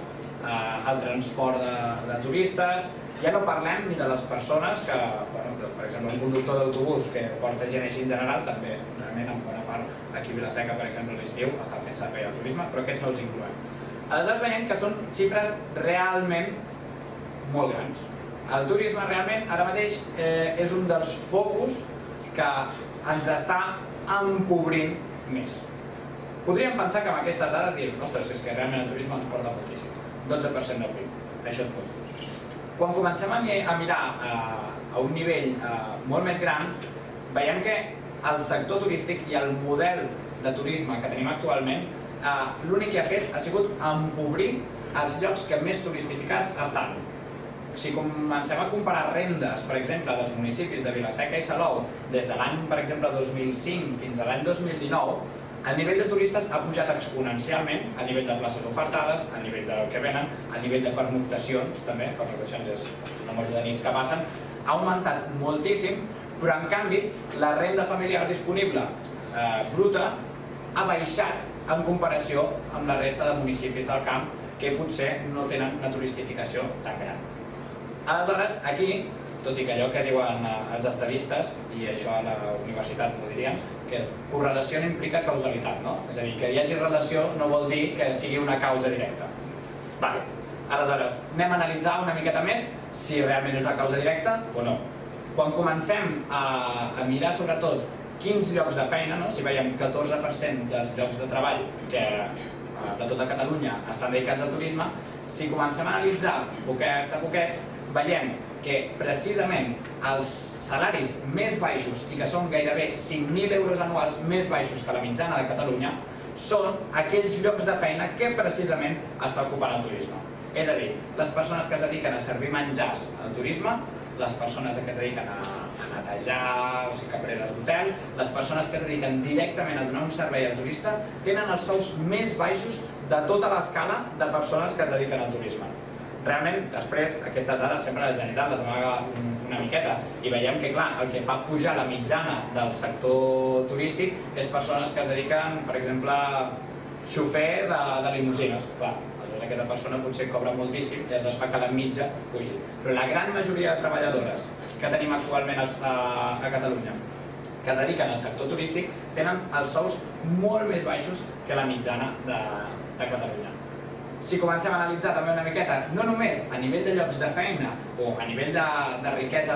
al transport de turistes. Ja no parlem ni de les persones que, per exemple, un conductor d'autobús que porta gent així en general, també, realment, en bona part, aquí a Vila-seca, per exemple, a l'estiu, està fent servei al turisme, però aquests no els incloem. Aleshores veiem que són xifres realment molt grans. El turisme realment ara mateix és un dels focus que ens està empobrint més. Podríem pensar que amb aquestes dades dius, ostres, és que realment el turisme ens porta moltíssim, dotze per cent del P I B, això és molt. Quan comencem a mirar a un nivell molt més gran, veiem que el sector turístic i el model de turisme que tenim actualment, l'únic que ha fet ha sigut empobrir els llocs que més turistificats estan. Si comencem a comparar rendes, per exemple, dels municipis de Vila-seca i Salou des de l'any, per exemple, dos mil cinc fins a l'any dos mil dinou, el nivell de turistes ha pujat exponencialment, a nivell de places ofertades, a nivell del que venen, a nivell de pernoctacions, també, pernoctacions és el nombre de nits que passen, ha augmentat moltíssim, però en canvi la renda familiar disponible bruta ha baixat en comparació amb la resta de municipis del camp que potser no tenen una turistificació tan gran. Aleshores, aquí, tot i que allò que diuen els estadistes, i això a la universitat m'ho dirien, que és correlació no implica causalitat, no? És a dir, que hi hagi relació no vol dir que sigui una causa directa. Vale. Aleshores, anem a analitzar una miqueta més si realment és una causa directa o no. Quan comencem a mirar sobretot quins llocs de feina, si veiem catorze per cent dels llocs de treball que de tota Catalunya estan dedicats al turisme, si comencem a analitzar poquet a poquet, veiem que precisament els salaris més baixos i que són gairebé cinc mil euros anuals més baixos que la mitjana de Catalunya són aquells llocs de feina que precisament està ocupant el turisme. És a dir, les persones que es dediquen a servir menjars al turisme, les persones que es dediquen a netejar, o sigui, cambreres d'hotel, les persones que es dediquen directament a donar un servei al turista, tenen els sous més baixos de tota l'escala de persones que es dediquen al turisme. Realment, després, aquestes dades sempre la Generalitat les amaga una miqueta i veiem que, clar, el que fa pujar la mitjana del sector turístic és persones que es dediquen, per exemple, xofer de limusines. Clar, aquesta persona potser cobra moltíssim i es fa que la mitja pugi. Però la gran majoria de treballadores que tenim actualment a Catalunya que es dediquen al sector turístic tenen els sous molt més baixos que la mitjana de Catalunya. Si comencem a analitzar també una miqueta, no només a nivell de llocs de feina o a nivell de riquesa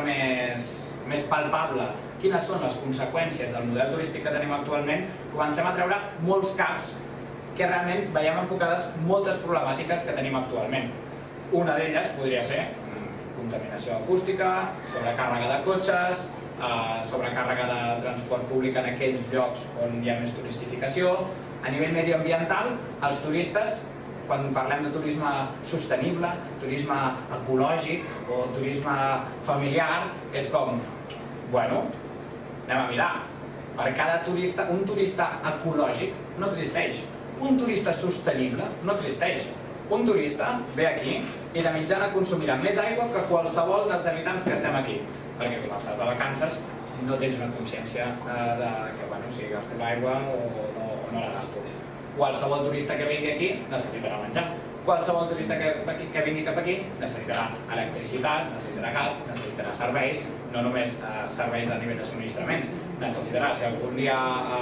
més palpable, quines són les conseqüències del model turístic que tenim actualment, comencem a treure molts caps que realment veiem enfocades moltes problemàtiques que tenim actualment. Una d'elles podria ser contaminació acústica, sobrecàrrega de cotxes, sobrecàrrega de transport públic en aquells llocs on hi ha més turistificació. A nivell mediambiental, els turistes, quan parlem de turisme sostenible, turisme ecològic o turisme familiar, és com, bueno, anem a mirar. Per cada turista, un turista ecològic no existeix. Un turista sostenible no existeix. Un turista ve aquí i de mitjana consumirà més aigua que qualsevol dels habitants que estem aquí. Perquè quan estàs de vacances no tens una consciència de que, bueno, si gasto l'aigua o no la gasto. Qualsevol turista que vingui aquí necessitarà menjar. Qualsevol turista que vingui cap aquí necessitarà electricitat, necessitarà gas, necessitarà serveis, no només serveis a nivell de subministraments. Necessitarà, si algun dia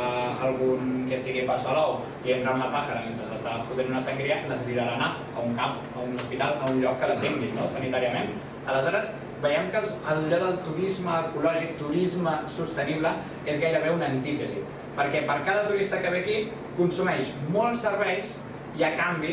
algun que estigui per Salou i entra una pàjara mentre està fotent una sangria, necessitarà anar a un camp, a un hospital, a un lloc que l'atenguin sanitàriament. Aleshores, veiem que allò del turisme ecològic, turisme sostenible, és gairebé una antítesi. Perquè per cada turista que ve aquí consumeix molts serveis i a canvi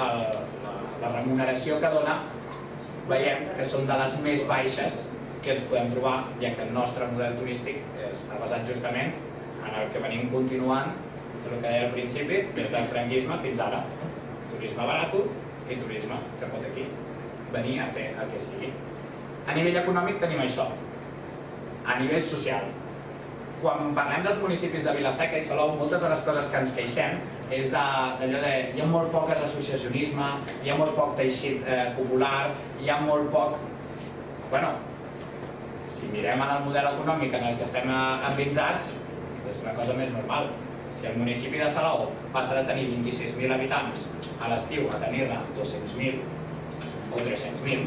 la remuneració que dona veiem que són de les més baixes que ens podem trobar, ja que el nostre model turístic està basat justament en el que venim continuant, el que deia al principi, des del franquisme fins ara. Turisme barat i turisme que pot aquí venir a fer el que sigui. A nivell econòmic tenim això. A nivell social, quan parlem dels municipis de Vila-seca i Salou, moltes de les coses que ens queixem és d'allò de hi ha molt poc associacionisme, hi ha molt poc teixit popular, hi ha molt poc... Bueno, si mirem en el model econòmic en el que estem endinsats, és una cosa més normal. si el municipi de Salou passa de tenir vint-i-sis mil habitants a l'estiu a tenir-ne dos-cents mil o tres-cents mil,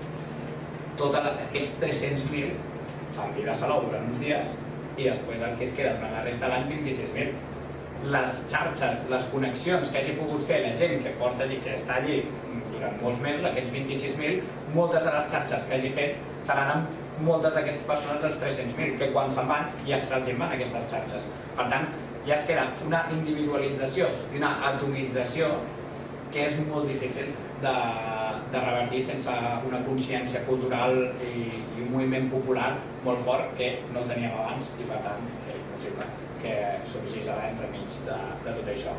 tots aquests tres-cents mil fan vida a Salou durant uns dies i després el que es queda durant la resta de l'any vint-i-sis mil. Les xarxes, les connexions que hagi pogut fer la gent que porta allí, que està allí durant molts mesos, aquests vint-i-sis mil, moltes de les xarxes que hagi fet seran amb moltes d'aquestes persones dels tres-cents mil, que quan se'n van ja se'ls en van aquestes xarxes. Per tant, ja es queda una individualització i una atomització que és molt difícil de, de revertir sense una consciència cultural i, i un moviment popular molt fort que no el teníem abans i per tant és impossible que sorgís ara entremig de, de tot això.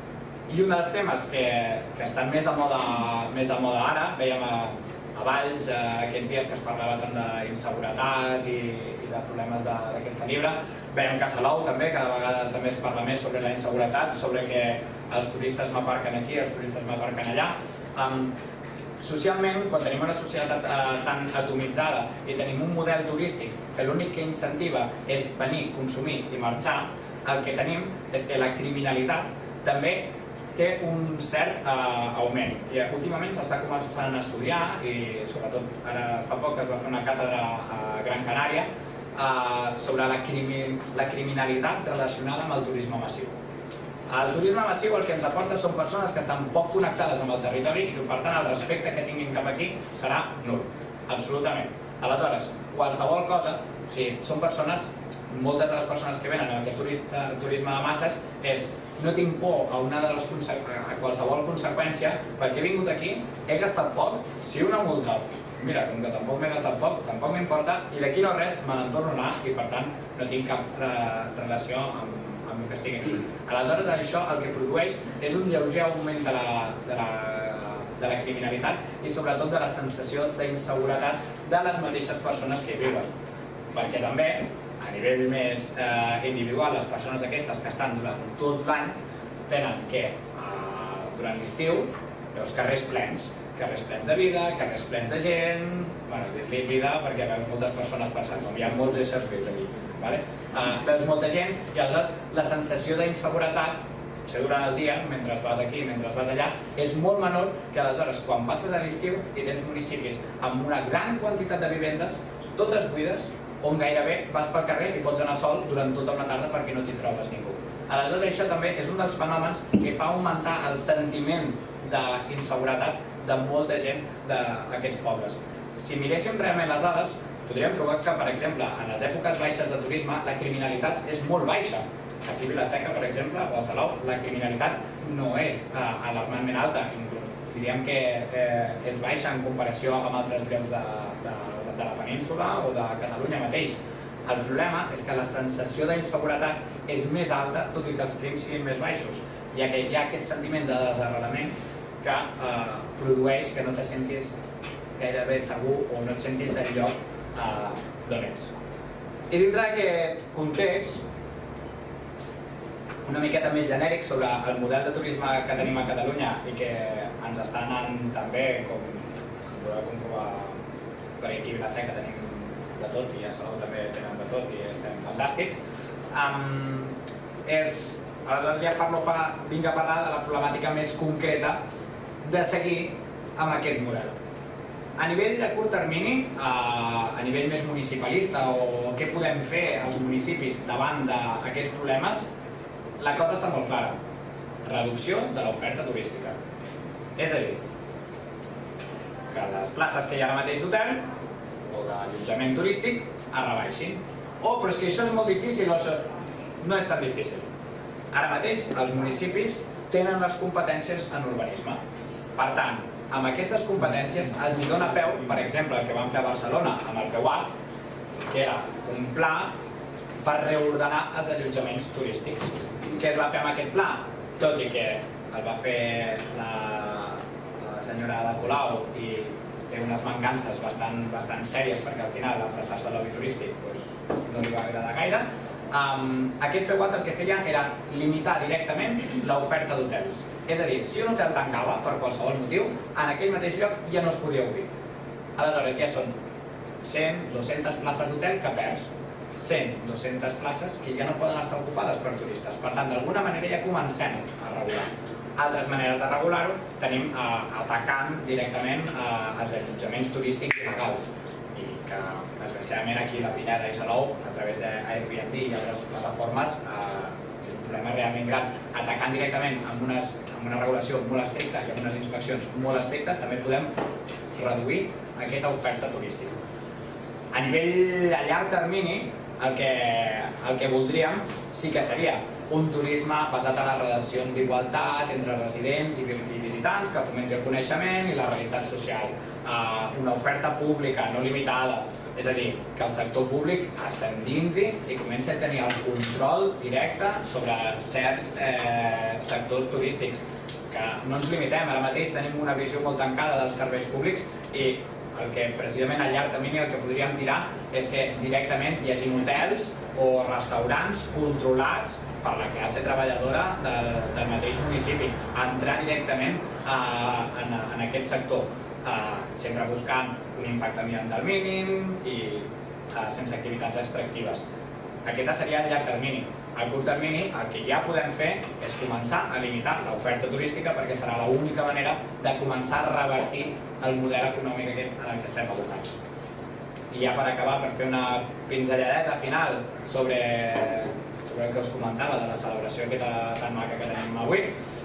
I un dels temes que, que estan més de moda, més de moda ara, veiem a, a Valls a aquests dies que es parlava tant d'inseguretat i, i de problemes d'aquest calibre, veiem que a Salou també cada vegada també es parla més sobre la inseguretat, sobre que els turistes m'aparquen aquí, els turistes m'aparquen allà. Um, socialment, quan tenim una societat uh, tan atomitzada i tenim un model turístic que l'únic que incentiva és venir, consumir i marxar, el que tenim és que la criminalitat també té un cert uh, augment. I últimament s'està començant a estudiar, i sobretot ara fa poc es va fer una càtedra a Gran Canària, uh, sobre la, crimi la criminalitat relacionada amb el turisme massiu. El turisme massiu el que ens aporta són persones que estan poc connectades amb el territori i per tant el respecte que tinguin cap aquí serà nul, absolutament. Aleshores, qualsevol cosa, o sigui, són persones, moltes de les persones que venen a aquest turista, turisme de masses és no tinc por a, una de les a qualsevol conseqüència perquè he vingut aquí, he gastat poc, si una multa, mira, com que tampoc m'he gastat poc, tampoc m'importa i d'aquí no res me n'en torno a anar i per tant no tinc cap eh, relació amb amb el que estigui aquí. Aleshores, això el que produeix és un lleuger augment de la, de la, de la criminalitat i sobretot de la sensació d'inseguretat de les mateixes persones que hi viuen. Perquè també, a nivell més eh, individual, les persones aquestes que estan durant tot l'any tenen que, eh, durant l'estiu, veus carrers plens, carrers plens de vida, carrers plens de gent, bueno, dir-li vida perquè veus moltes persones pensant, com hi ha molts éssers vius aquí. Vale? Uh, veus molta gent i aleshores la sensació d'inseguretat, potser durant el dia, mentre vas aquí, mentre vas allà, és molt menor que aleshores quan passes a l'estiu i tens municipis amb una gran quantitat de vivendes, totes buides, on gairebé vas pel carrer i pots anar sol durant tota una tarda perquè no t'hi trobes ningú. Aleshores això també és un dels fenòmens que fa augmentar el sentiment d'inseguretat de molta gent d'aquests pobles. Si miréssim realment les dades, podríem trobar que, per exemple, en les èpoques baixes de turisme, la criminalitat és molt baixa. Aquí a Vila-seca, per exemple, o a Salou, la criminalitat no és eh, alarmantment alta, inclús diríem que eh, és baixa en comparació amb altres llocs de, de, de la península o de Catalunya mateix. El problema és que la sensació d'inseguretat és més alta, tot i que els crims siguin més baixos, ja que hi ha aquest sentiment de desarrelament que eh, produeix que no te sentis gairebé segur o no et sentis del lloc Uh, d'on ets. I dintre d'aquest context, una miqueta més genèric sobre el model de turisme que tenim a Catalunya i que ens està anant també, com, com podeu comprovar, perquè aquí a Vila-seca tenim de tot i a Salou també tenen de tot i estem fantàstics, um, és, aleshores ja parlo, vinc a parlar de la problemàtica més concreta de seguir amb aquest model. A nivell de curt termini, a nivell més municipalista o què podem fer als municipis davant d'aquests problemes, la cosa està molt clara. Reducció de l'oferta turística. És a dir, que les places que hi ha ara mateix d'hotel o d'allotjament turístic es rebaixin. Oh, però és que això és molt difícil o això no és tan difícil. Ara mateix els municipis tenen les competències en urbanisme. Per tant, amb aquestes competències els hi dona peu, per exemple, el que van fer a Barcelona amb el P U A, que era un pla per reordenar els allotjaments turístics. Què es va fer amb aquest pla? Tot i que el va fer la, la senyora Ada Colau i té unes mancances bastant, bastant sèries perquè al final enfrontar-se al lobby turístic doncs, no li va agradar gaire, um, aquest P U A el que feia era limitar directament l'oferta d'hotels. És a dir, si un hotel tancava per qualsevol motiu, en aquell mateix lloc ja no es podia obrir. Aleshores ja són cent, dues-centes places d'hotel que perds. cent a dues-centes places que ja no poden estar ocupades per turistes. Per tant, d'alguna manera ja comencem a regular. Altres maneres de regular-ho tenim atacant directament els allotjaments turístics il·legals i que, desgraciadament, aquí a la Pineda i Salou, a través d'Airbnb i altres plataformes, és un problema realment gran. Atacant directament amb una regulació molt estricta i amb unes inspeccions molt estrictes també podem reduir aquesta oferta turística. A nivell a llarg termini, el que voldríem sí que seria un turisme basat en les relacions d'igualtat entre residents i visitants que fomenti el coneixement i la realitat social. Una oferta pública no limitada, és a dir, que el sector públic s'endinsi i comenci a tenir el control directe sobre certs sectors turístics. Que no ens limitem, ara mateix tenim una visió molt tancada dels serveis públics i el que precisament a llarg termini el que podríem tirar és que directament hi hagi hotels o restaurants controlats per la classe treballadora del mateix municipi, entrar directament en aquest sector, sempre buscant un impacte ambiental mínim i sense activitats extractives. Aquesta seria a llarg termini. A curt termini el que ja podem fer és començar a limitar l'oferta turística perquè serà l'única manera de començar a revertir el model econòmic en el que estem abocats. I ja per acabar, per fer una pinzelladeta final sobre el que us comentava de la celebració aquesta tan maca que tenim avui,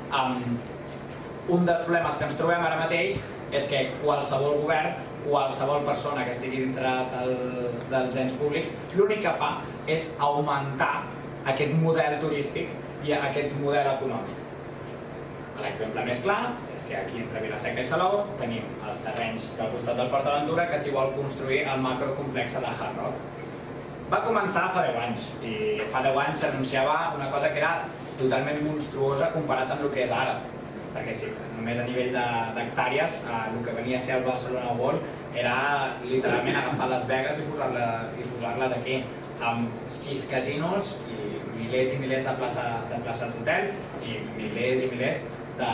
un dels problemes que ens trobem ara mateix és que qualsevol govern, qualsevol persona que estigui dintre dels ens públics, l'únic que fa és augmentar aquest model turístic i aquest model econòmic. L'exemple més clar és que aquí entre Vila-seca i Salou tenim els terrenys del costat del Port d'Aventura que s'hi vol construir el macrocomplex de Hard Rock. Va començar fa deu anys i fa deu anys s'anunciava una cosa que era totalment monstruosa comparat amb el que és ara. Perquè sí, només a nivell d'hectàrees el que venia a ser el Barcelona World era literalment agafar Las Vegas i posar-les aquí amb sis casinos i milers i milers de places d'hotel i milers i milers de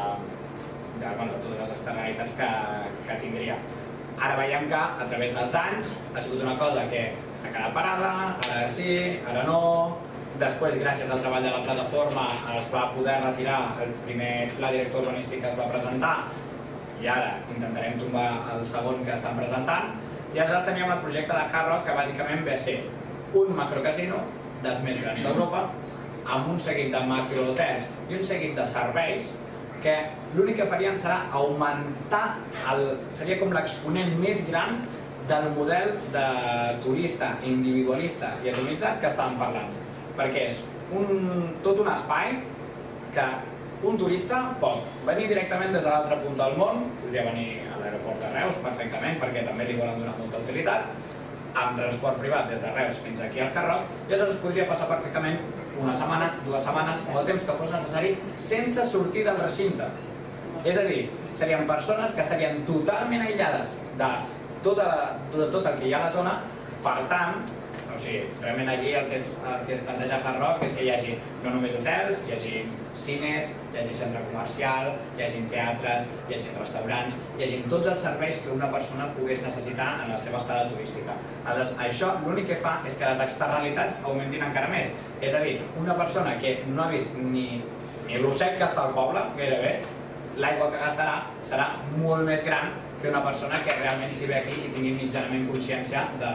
totes les externalitats que tindria. Ara veiem que a través dels anys ha sigut una cosa que ha quedat parada, ara sí, ara no. Després, gràcies al treball de la plataforma, es va poder retirar el primer pla director urbanístic que es va presentar i ara intentarem tombar el segon que estan presentant. I aleshores teníem el projecte de Hard Rock que bàsicament ve a ser un macrocasino dels més grans d'Europa amb un seguit de macrohotels i un seguit de serveis que l'únic que farien serà augmentar, seria com l'exponent més gran del model de turista individualista i atomitzat que estàvem parlant. Perquè és tot un espai que un turista pot venir directament des de l'altre punt del món, podria venir a l'aeroport de Reus perfectament perquè també li volen donar molta utilitat, amb transport privat des de Reus fins aquí al Hard Rock, i aleshores podria passar perfectament una setmana, dues setmanes o el temps que fos necessari sense sortir del recinte. És a dir, serien persones que estarien totalment aïllades de tot el que hi ha a la zona, per tant, o sigui, realment aquí el que es planteja Hard Rock és que hi hagi no només hotels, hi hagi cines, hi hagi centre comercial, hi hagi teatres, hi hagi restaurants, hi hagi tots els serveis que una persona pogués necessitar en la seva estada turística. Aleshores, això l'únic que fa és que les externalitats augmentin encara més. És a dir, una persona que no ha vist ni el sec que està al poble, gairebé, l'aigua que gastarà serà molt més gran que una persona que realment s'hi ve aquí i tingui mitjanament consciència de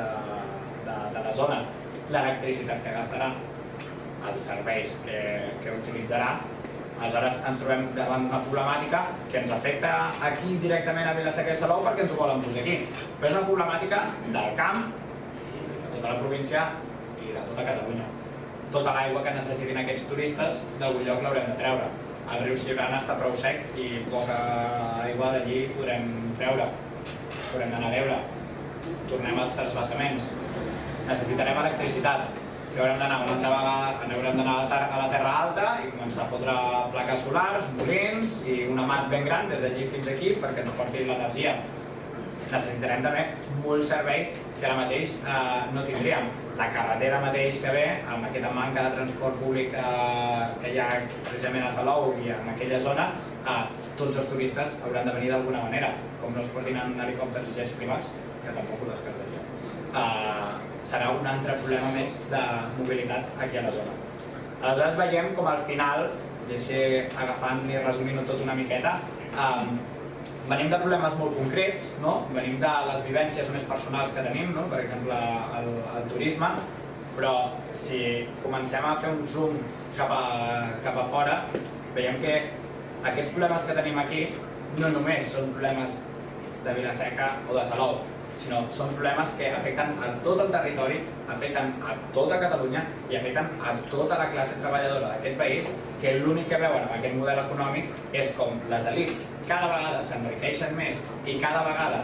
la zona, l'electricitat que gastarà, els serveis que utilitzarà. Aleshores ens trobem davant d'una problemàtica que ens afecta aquí directament a Vila-seca i Salou perquè ens ho volen posar aquí. Però és una problemàtica del camp, de tota la província i de tota Catalunya. Tota l'aigua que necessitin aquests turistes d'algun lloc l'haurem de treure. El riu Siurana està prou sec i poca aigua d'allí podrem treure, podrem anar a veure. Tornem als transvasaments. Necessitarem electricitat, que haurem d'anar una altra vegada, haurem d'anar a la Terra Alta i començar a fotre plaques solars, molins i un amat ben gran des d'allí fins aquí perquè ens porti l'energia. Necessitarem també molts serveis que ara mateix no tindríem. La carretera mateix que ve, amb aquesta manca de transport públic que hi ha precisament a Salou i en aquella zona, tots els turistes hauran de venir d'alguna manera, com no es portin en helicòpters i jets privats, que tampoc ho descartaria. serà un altre problema més de mobilitat aquí a la zona. Aleshores veiem com al final, i així agafant i resumint-ho tot una miqueta, venim de problemes molt concrets, venim de les vivències més personals que tenim, per exemple el turisme, però si comencem a fer un zoom cap a fora, veiem que aquests problemes que tenim aquí no només són problemes de Vila-seca o de Salou, sinó són problemes que afecten a tot el territori, afecten a tota Catalunya i afecten a tota la classe treballadora d'aquest país, que l'únic que veuen amb aquest model econòmic és com les elits cada vegada s'enriqueixen més i cada vegada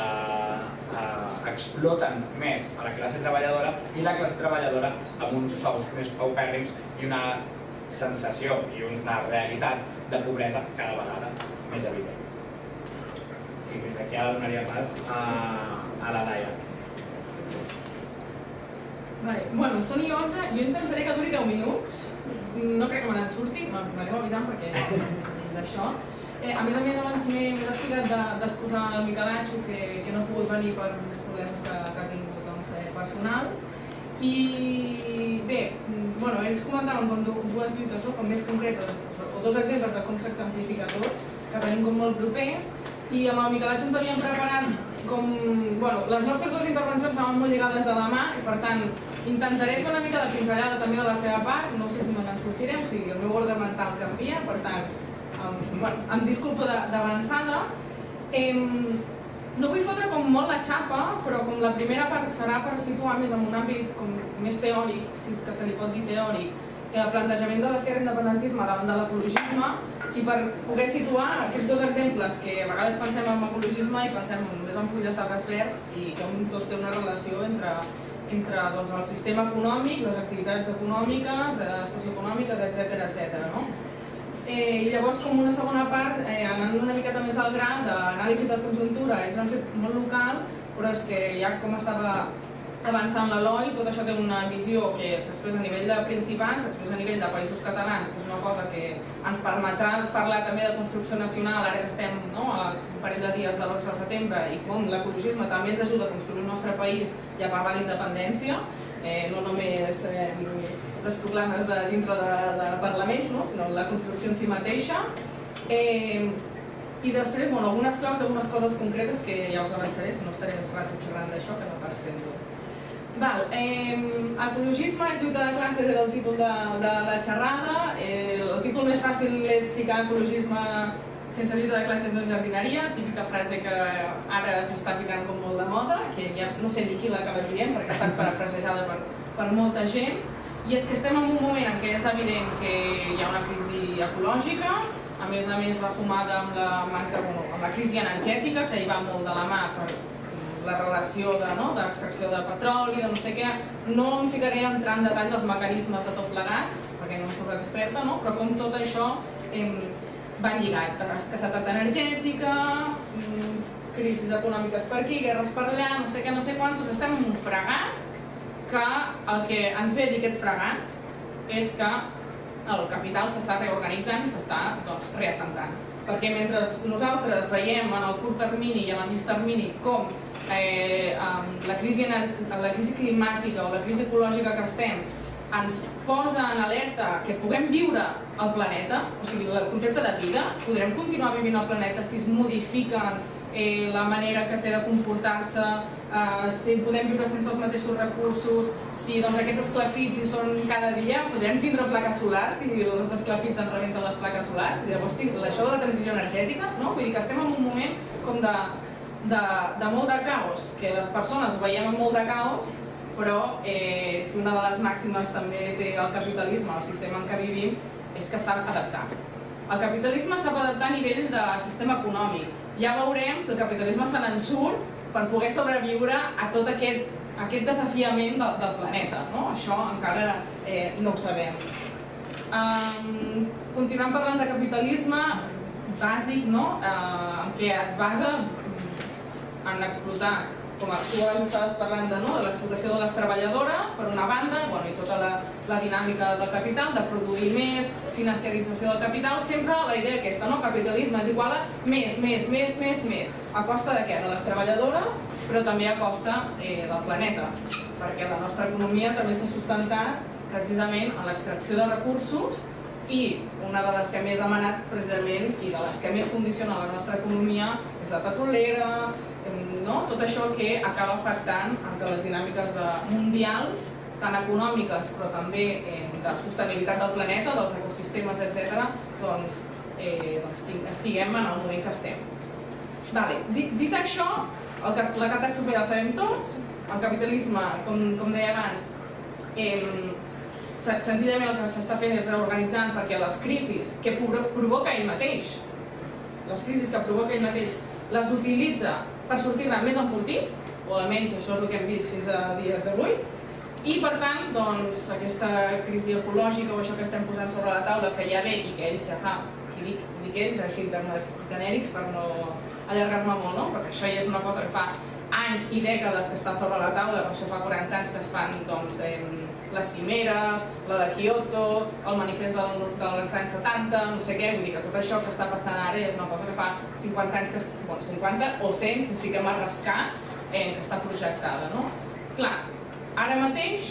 exploten més a la classe treballadora i la classe treballadora amb uns sous més paupèrrims i una sensació i una realitat de pobresa cada vegada més evident. I fins aquí ara donaria pas a la Laia. Bueno, són i onze, jo intentaré que duri deu minuts, no crec que me n'en surti, m'aneu avisant perquè d'això. A més a més, abans m'he explicat d'excusar el Miquelatxo que no ha pogut venir per uns problemes que ha tingut personals. I bé, ells comentaven com dues lluites més concretes o dos exemples de com s'exemplifica tot, que tenim com molt propers, i amb el Miquelatxo ens havíem preparat com... Les nostres dues intervencions estaven molt lligades de la mà i per tant intentaré fer una mica de pinzellada també de la seva part, no sé si me n'en sortirem, o sigui, el meu ordre mental canvia, per tant, em disculpo d'avançada. No vull fotre com molt la xapa, però com la primera part serà per situar més en un àmbit més teòric, si és que se li pot dir teòric, el plantejament de l'esquerra independentisme davant de l'ecologisme i per poder situar aquests dos exemples que a vegades pensem en ecologisme i pensem només en fulles d'arbres verds i com tot té una relació entre el sistema econòmic, les activitats econòmiques, socioeconòmiques, etcètera. I llavors, com una segona part, anant una miqueta més al gra d'anàlisi de conjuntura, ells han fet molt local, però és que ja com estava avançant l'Eloi, tot això té una visió que s'expressa a nivell de principats, s'expressa a nivell de països catalans, que és una cosa que ens permetrà parlar també de construcció nacional, ara que estem a un parell de dies de l'onze de setembre, i com l'ecologisme també ens ajuda a construir el nostre país i a parlar d'independència, no només les proclames dintre de parlaments, sinó la construcció en si mateixa. I després, algunes claus, algunes coses concretes que ja us avançaré, si no estaré més rato xerrant d'això que no pas fent-ho. Ecologisme és lluita de classes, era el títol de la xerrada. El títol més fàcil és ficar ecologisme sense lluita de classes no és jardineria, típica frase que ara s'està ficant com molt de moda, que ja no sé ni qui l'acaba dient perquè ha estat parafrasejada per molta gent. I és que estem en un moment en què és evident que hi ha una crisi ecològica, a més a més va sumada amb la crisi energètica, que hi va molt de la mà per la relació d'extracció de petroli, de no sé què. No em ficaré a entrar en detall dels mecanismes de tot plegat, perquè no soc experta, però com tot això va lligat. Escassetat energètica, crisis econòmiques per aquí, guerres per allà, no sé què, no sé quantos. Estem en un fregat que el que ens ve a dir aquest fregat és que el capital s'està reorganitzant i s'està reassentant. Perquè mentre nosaltres veiem en el curt termini i en el mig termini com la crisi climàtica o la crisi ecològica que estem ens posa en alerta que puguem viure al planeta, o sigui, el concepte de vida, podrem continuar vivint al planeta si es modifiquen la manera que té de comportar-se, si podem viure sense els mateixos recursos, si aquests esclafits hi són cada dia, podrem tindre plaques solars si els esclafits ens rebenten les plaques solars. Llavors, això de la transició energètica, vull dir que estem en un moment com de molt de caos, que les persones ho veiem en molt de caos, però si una de les màximes també té el capitalisme, el sistema en què vivim, és que s'ha d'adaptar. El capitalisme s'ha d'adaptar a nivell de sistema econòmic. Ja veurem si el capitalisme se n'en surt per poder sobreviure a tot aquest desafiament del planeta. Això encara no ho sabem. Continuem parlant de capitalisme bàsic, en què es basa en explotar, com tu estaves parlant de l'explotació de les treballadores, per una banda, i tota la dinàmica del capital, de produir més, financiarització del capital, sempre la idea aquesta, capitalisme és igual a més, més, més, més, més. A costa de què? De les treballadores però també a costa del planeta, perquè la nostra economia també s'ha sustentat precisament en l'extracció de recursos i una de les que més ha manat precisament i de les que més condiciona la nostra economia és la petrolera, tot això que acaba afectant que les dinàmiques mundials, tant econòmiques però també de sostenibilitat del planeta, dels ecosistemes, etcètera, doncs estiguem en el moment que estem. Dit això, la catàstrofe ja la sabem tots, el capitalisme, com deia abans, senzillament el que s'està fent és reorganitzant perquè les crisis que provoca ell mateix, les crisis que provoca ell mateix, les utilitza per sortir-ne més enfortit, o almenys això és el que hem vist fins a dies d'avui, i per tant, doncs, aquesta crisi ecològica o això que estem posant sobre la taula que ja ve i que ells ja fa, i dic ells així en termes genèrics per no allargar-me molt, no? Perquè això ja és una cosa que fa anys i dècades que està sobre la taula, però això fa quaranta anys que es fan les cimeres, la de Kyoto, el manifest dels anys setanta, no sé què, vull dir que tot això que està passant ara és una cosa que fa cinquanta anys, bueno, cinquanta o cent, si ens fiquem a rascar, que està projectada, no? Clar, ara mateix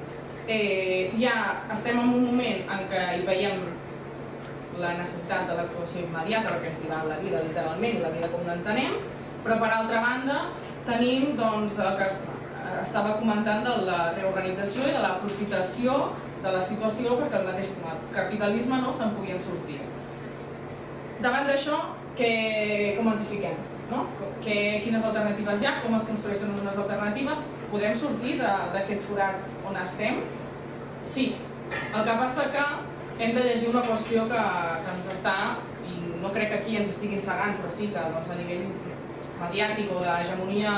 ja estem en un moment en què hi veiem la necessitat de l'actuació immediata, perquè ens hi va la vida literalment, la vida com l'entenem, però per altra banda tenim el que estava comentant de la reorganització i de l'aprofitació de la situació perquè el mateix capitalisme no se'n podien sortir. Davant d'això, com ens hi fiquem? Quines alternatives hi ha? Com es construeixen unes alternatives? Podem sortir d'aquest forat on estem? Sí. El que passa que hem de llegir una qüestió que ens està, i no crec que aquí ens estiguin cegant, però sí que a nivell mediàtic o d'hegemonia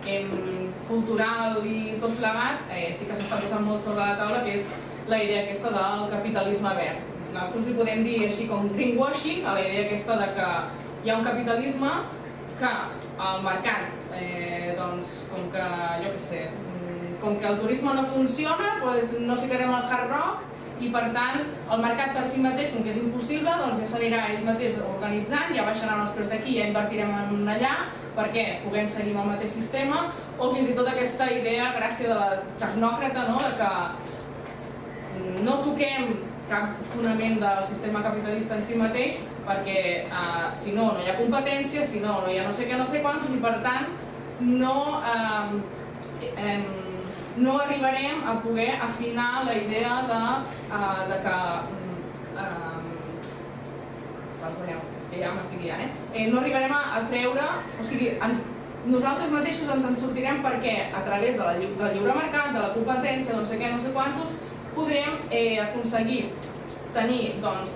cultural i tot plegat, sí que s'està posant molt sobre la taula, que és la idea aquesta del capitalisme verd. Nosaltres li podem dir així com greenwashing, a la idea aquesta que hi ha un capitalisme que el mercat, doncs, com que, jo què sé, com que el turisme no funciona, doncs no ficarem el hard rock i, per tant, el mercat per si mateix, com que és impossible, doncs ja s'anirà ell mateix organitzant, ja baixaran els preus d'aquí, ja invertirem en allà, perquè puguem seguir amb el mateix sistema, o fins i tot aquesta idea, gràcia de la tecnòcrata, de que no toquem cap fonament del sistema capitalista en si mateix, perquè si no, no hi ha competència, si no, no hi ha no sé què, no sé quantos, i per tant, no arribarem a poder afinar la idea de que... Perdoneu, és que ja m'estic liant, eh? No arribarem a treure... O sigui, nosaltres mateixos ens en sortirem perquè a través del lliure mercat, de la competència, no sé què, no sé quantos, podrem aconseguir tenir, doncs,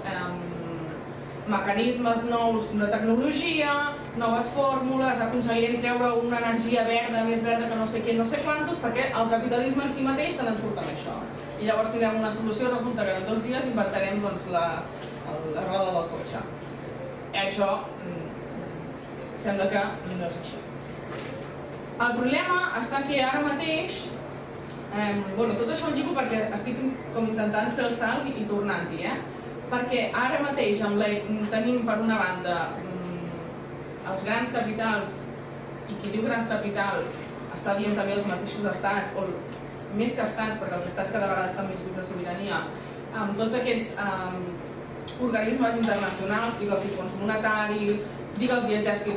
mecanismes nous de tecnologia, noves fórmules, aconseguirem treure una energia verda, més verda que no sé què, no sé quantos, perquè el capitalisme en si mateix se n'en surt amb això. I llavors tindrem una solució, resulta que en dos dies inventarem la roda del cotxe. Això sembla que no és així. El problema està que ara mateix, tot això ho lligo perquè estic intentant fer el salt i tornant-hi, perquè ara mateix tenim per una banda els grans capitals, i qui diu grans capitals està dient també els mateixos estats, o més que estats, perquè els estats cada vegada estan més buits de sobirania, amb tots aquests organismes internacionals, digue'ls fons monetaris, digue'ls exèrcits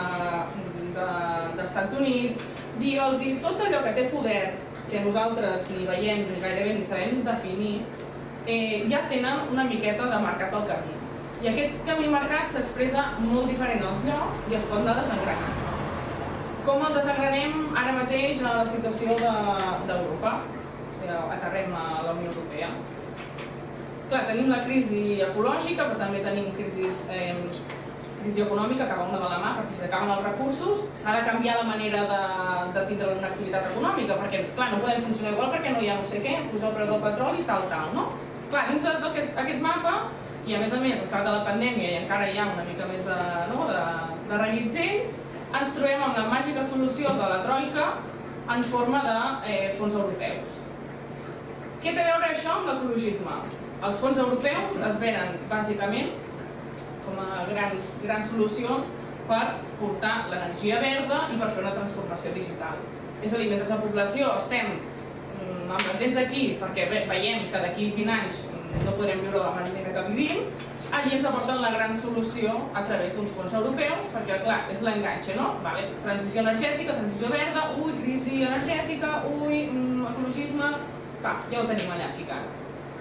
dels Estats Units, digue'ls tot allò que té poder, que nosaltres ni veiem ni gairebé ni sabem definir, ja tenen una miqueta de marcat al camí. I aquest camí marcat s'expressa molt diferent als llocs i es pot anar desengranant. Com el desengranem ara mateix a la situació d'Europa? O sigui, aterrem a la Unió Europea. Clar, tenim la crisi ecològica, però també tenim crisi econòmica, que va una de la mà, perquè si acaben els recursos s'ha de canviar la manera de tindre una activitat econòmica, perquè clar, no podem funcionar igual perquè no hi ha no sé què, pujar el preu del petroli i tal, tal, no? Clar, dintre d'aquest mapa, i a més a més, esclat de la pandèmia i encara hi ha una mica més de reguitzell, ens trobem amb la màgica solució de la troika en forma de fons europeus. Què té a veure això amb l'ecologisme? Els fons europeus es venen, bàsicament, com a grans solucions per portar l'energia verda i per fer una transformació digital. És a dir, mentre la població estem amb les dents aquí perquè veiem que d'aquí vint anys no podrem viure de la manera que vivim, allí ens aporten la gran solució a través d'uns fons europeus, perquè clar, és l'enganxe, no? Vale, transició energètica, transició verda, ui, crisi energètica, ui, ecologisme, va, ja ho tenim allà ficat.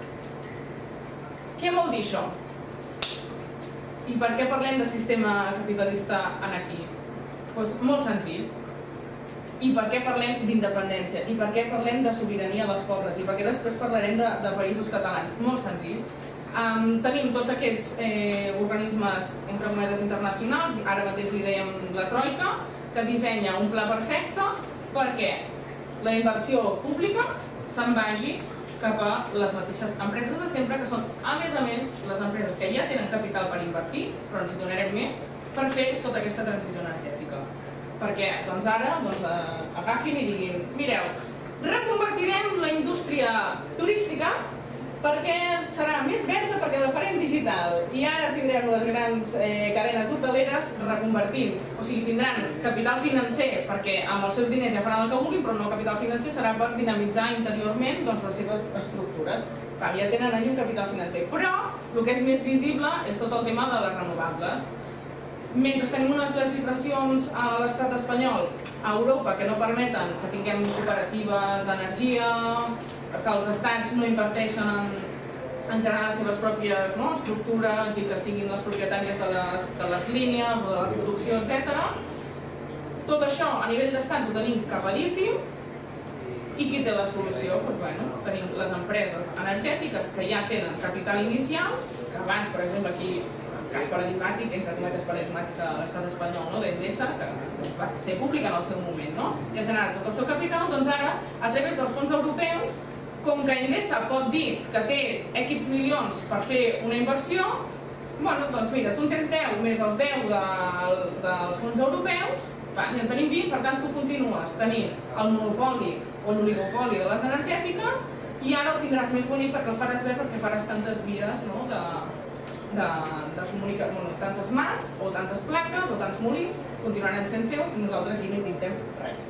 Què vol dir això? I per què parlem de sistema capitalista aquí? Doncs molt senzill. I per què parlem d'independència? I per què parlem de sobirania dels pobles? I per què després parlarem de, de països catalans? Molt senzill. Um, tenim tots aquests eh, organismes entre cometes internacionals, ara mateix li dèiem la Troika, que dissenya un pla perfecte perquè la inversió pública se'n vagi cap a les mateixes empreses de sempre, que són, a més a més, les empreses que ja tenen capital per invertir, però ens hi donarem més, per fer tota aquesta transició energètica. Perquè doncs ara doncs, eh, agafin i diguin, mireu, reconvertirem la indústria turística perquè serà més verda, perquè la farem digital. I ara tindrem les grans eh, cadenes hoteleres reconvertint. O sigui, tindran capital financer, perquè amb els seus diners ja faran el que vulguin, però no capital financer serà per dinamitzar interiorment doncs, les seves estructures. Clar, ja tenen allà un capital financer. Però el que és més visible és tot el tema de les renovables. Mentre tenim unes legislacions a l'estat espanyol, a Europa, que no permeten que tinguem cooperatives d'energia, que els estats no inverteixen en, en generar les seves pròpies no, estructures i que siguin les propietàries de les, de les línies o de la producció, etcètera. Tot això a nivell d'estats ho tenim capadíssim. I qui té la solució? Doncs, bueno, tenim les empreses energètiques que ja tenen capital inicial, que abans, per exemple, aquí cas paradigmàtic, entre cometes paradigmàtic a l'estat espanyol, no? d'Endesa, que doncs, va ser pública en el seu moment, no? I ha generat tot el seu capital, doncs ara, a través dels fons europeus, com que Endesa pot dir que té X milions per fer una inversió, bueno, doncs mira, tu en tens deu més els deu de, dels fons europeus, va, ja en tenim vint, per tant tu continues tenint el monopoli o l'oligopoli de les energètiques i ara el tindràs més bonic perquè el faràs bé perquè faràs tantes vies no, de, de, de comunicar, bueno, tantes mats o tantes plaques o tants molins continuaran sent teus i nosaltres hi no inventem res.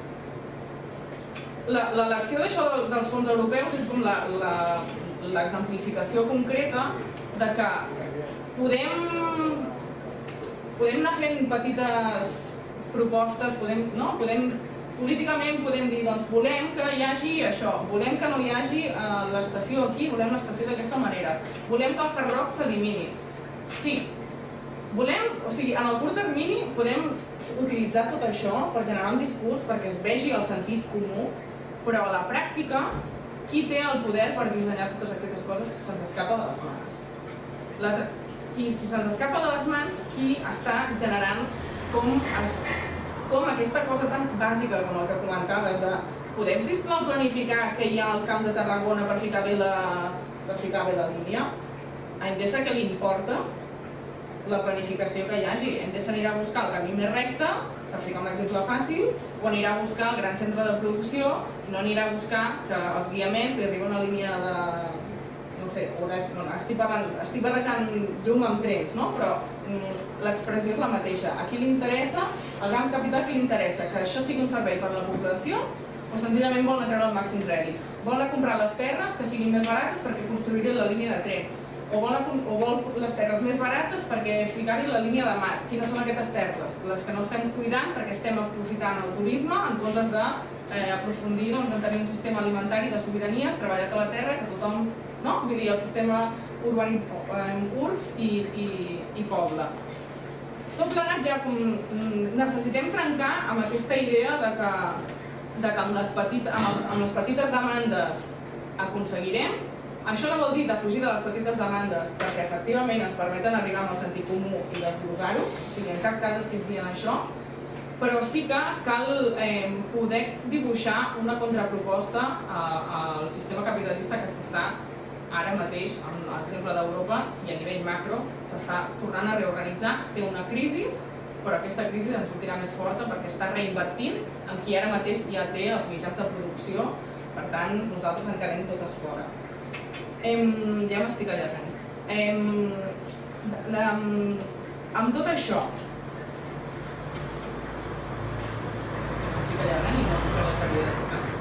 L'elecció d'això dels fons europeus és com l'exemplificació concreta de que podem, podem anar fent petites propostes, podem, no? podem, políticament podem dir doncs volem que hi hagi això, volem que no hi hagi uh, l'estació aquí, volem l'estació d'aquesta manera, volem que el Hard Rock s'elimini. Sí, volem, o sigui, en el curt termini podem utilitzar tot això per generar un discurs perquè es vegi el sentit comú, però a la pràctica, qui té el poder per dissenyar totes aquestes coses que se'ns escapa de les mans? La, I si se'ns escapa de les mans, qui està generant com, es, com aquesta cosa tan bàsica com el que comentaves de podem, sisplau, planificar que hi ha al camp de Tarragona per ficar bé la, per ficar bé la línia? A Endesa què li importa la planificació que hi hagi? Endesa anirà a buscar el camí més recte, per ficar un exemple fàcil, o anirà a buscar el gran centre de producció i no anirà a buscar que els diamants li arriba una línia de... no sé, no, estic, parlant, estic barrejant llum amb trens, no? Però mm, l'expressió és la mateixa. A qui li interessa, el gran capital que li interessa, que això sigui un servei per a la població o senzillament volen treure el màxim crèdit. Volen comprar les terres que siguin més barates perquè construiran la línia de tren. O vol, o vol les terres més barates perquè ficar-hi la línia de mat. Quines són aquestes terres? Les que no estem cuidant perquè estem aprofitant el turisme en comptes d'aprofundir eh, doncs, en tenir un sistema alimentari de sobiranies, treballat a la terra, que tothom, no? Vull dir, el sistema urbanit, eh, urbs i, i, i poble. Tot plegat ja com, necessitem trencar amb aquesta idea de que, de que amb, les petit, amb, els, amb les petites demandes aconseguirem. Això no vol dir defugir de les petites demandes perquè efectivament ens permeten arribar amb el sentit comú i desglosar-ho, o sigui, en cap cas estic dient això, però sí que cal eh, poder dibuixar una contraproposta al sistema capitalista que s'està ara mateix, amb l'exemple d'Europa i a nivell macro, s'està tornant a reorganitzar, té una crisi, però aquesta crisi ens sortirà més forta perquè està reinvertint en qui ara mateix ja té els mitjans de producció, per tant nosaltres en quedem totes fora. Em, ja m'estic allargant. Em, amb, amb tot això, callaran i no puc la carrera.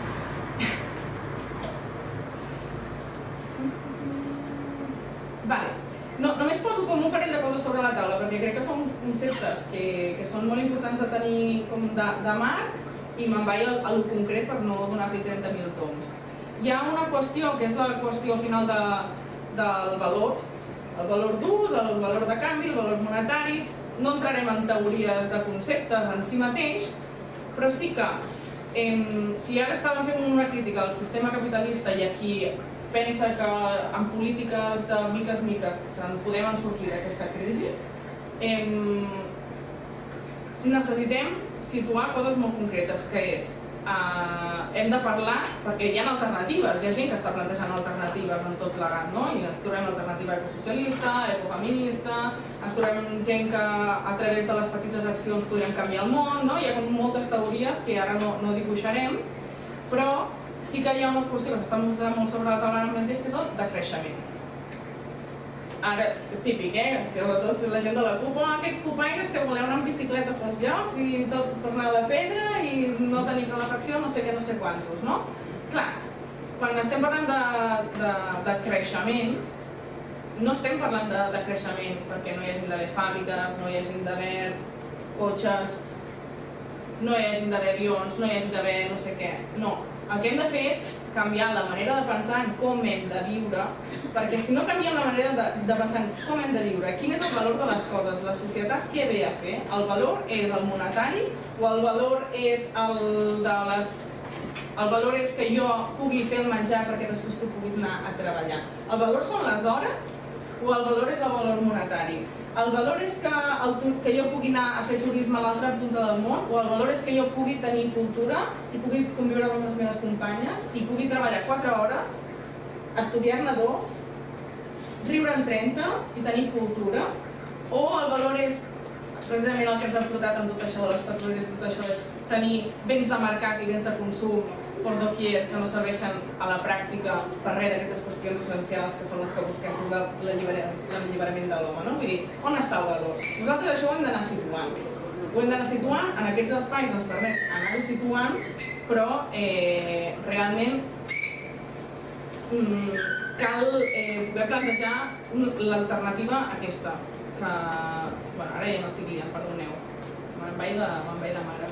Vale. No, només poso com un parell de coses sobre la taula, perquè crec que són conceptes que, que són molt importants de tenir com de, de marc i me'n vaig a lo concret per no donar-li trenta mil toms. Hi ha una qüestió, que és la qüestió al final de, del valor, el valor d'ús, el valor de canvi, el valor monetari. No entrarem en teories de conceptes en si mateix, però sí que eh, si ara estàvem fent una crítica al sistema capitalista i aquí pensa que en polítiques de miques miques se'n podem en sortir d'aquesta crisi, eh, necessitem situar coses molt concretes, que és eh, hem de parlar, perquè hi ha alternatives, hi ha gent que està plantejant alternatives en tot plegat, no? I ens trobem alternativa ecosocialista, ecofeminista, ens trobem gent que a través de les petites accions podrem canviar el món, no? Hi ha com moltes teories que ara no, no dibuixarem, però sí que hi ha una qüestió que s'està mostrant molt sobre la taula ara mateix, que és el decreixement. Ara, típic, eh? Sobretot la gent de la CUP, aquests copaires que voleu anar en bicicleta pels llocs i tot tornar a la pedra i no tenir calefacció, no sé què, no sé quantos, no? Clar, quan estem parlant de, de, de creixement, no estem parlant de, de creixement perquè no hi hagin d'haver fàbriques, no hi hagin d'haver cotxes, no hi hagin d'haver avions, no hi hagin d'haver no sé què, no. El que hem de fer és canviar la manera de pensar en com hem de viure, perquè si no canviem la manera de, de pensar en com hem de viure, quin és el valor de les coses, la societat què ve a fer? El valor és el monetari o el valor és el de les... El valor és que jo pugui fer el menjar perquè després tu puguis anar a treballar. El valor són les hores o el valor és el valor monetari? El valor és que, el, que jo pugui anar a fer turisme a l'altra punta del món o el valor és que jo pugui tenir cultura i pugui conviure amb les meves companyes i pugui treballar quatre hores, estudiar-ne dos, riure en trenta i tenir cultura? O el valor és precisament el que ens ha portat amb tot això de les patrulles, tot això és tenir béns de mercat i béns de consum per doquier que no serveixen a la pràctica per res d'aquestes qüestions essencials que són les que busquem per l'alliberament de l'home, no? Vull dir, on està el valor? Nosaltres això ho hem d'anar situant. Ho hem d'anar situant, en aquests espais ens permet anar-ho situant, però eh, realment mm, cal eh, poder plantejar l'alternativa aquesta, que, bueno, ara ja no estic guiant, perdoneu, me'n vaig de, me'n vaig de mare.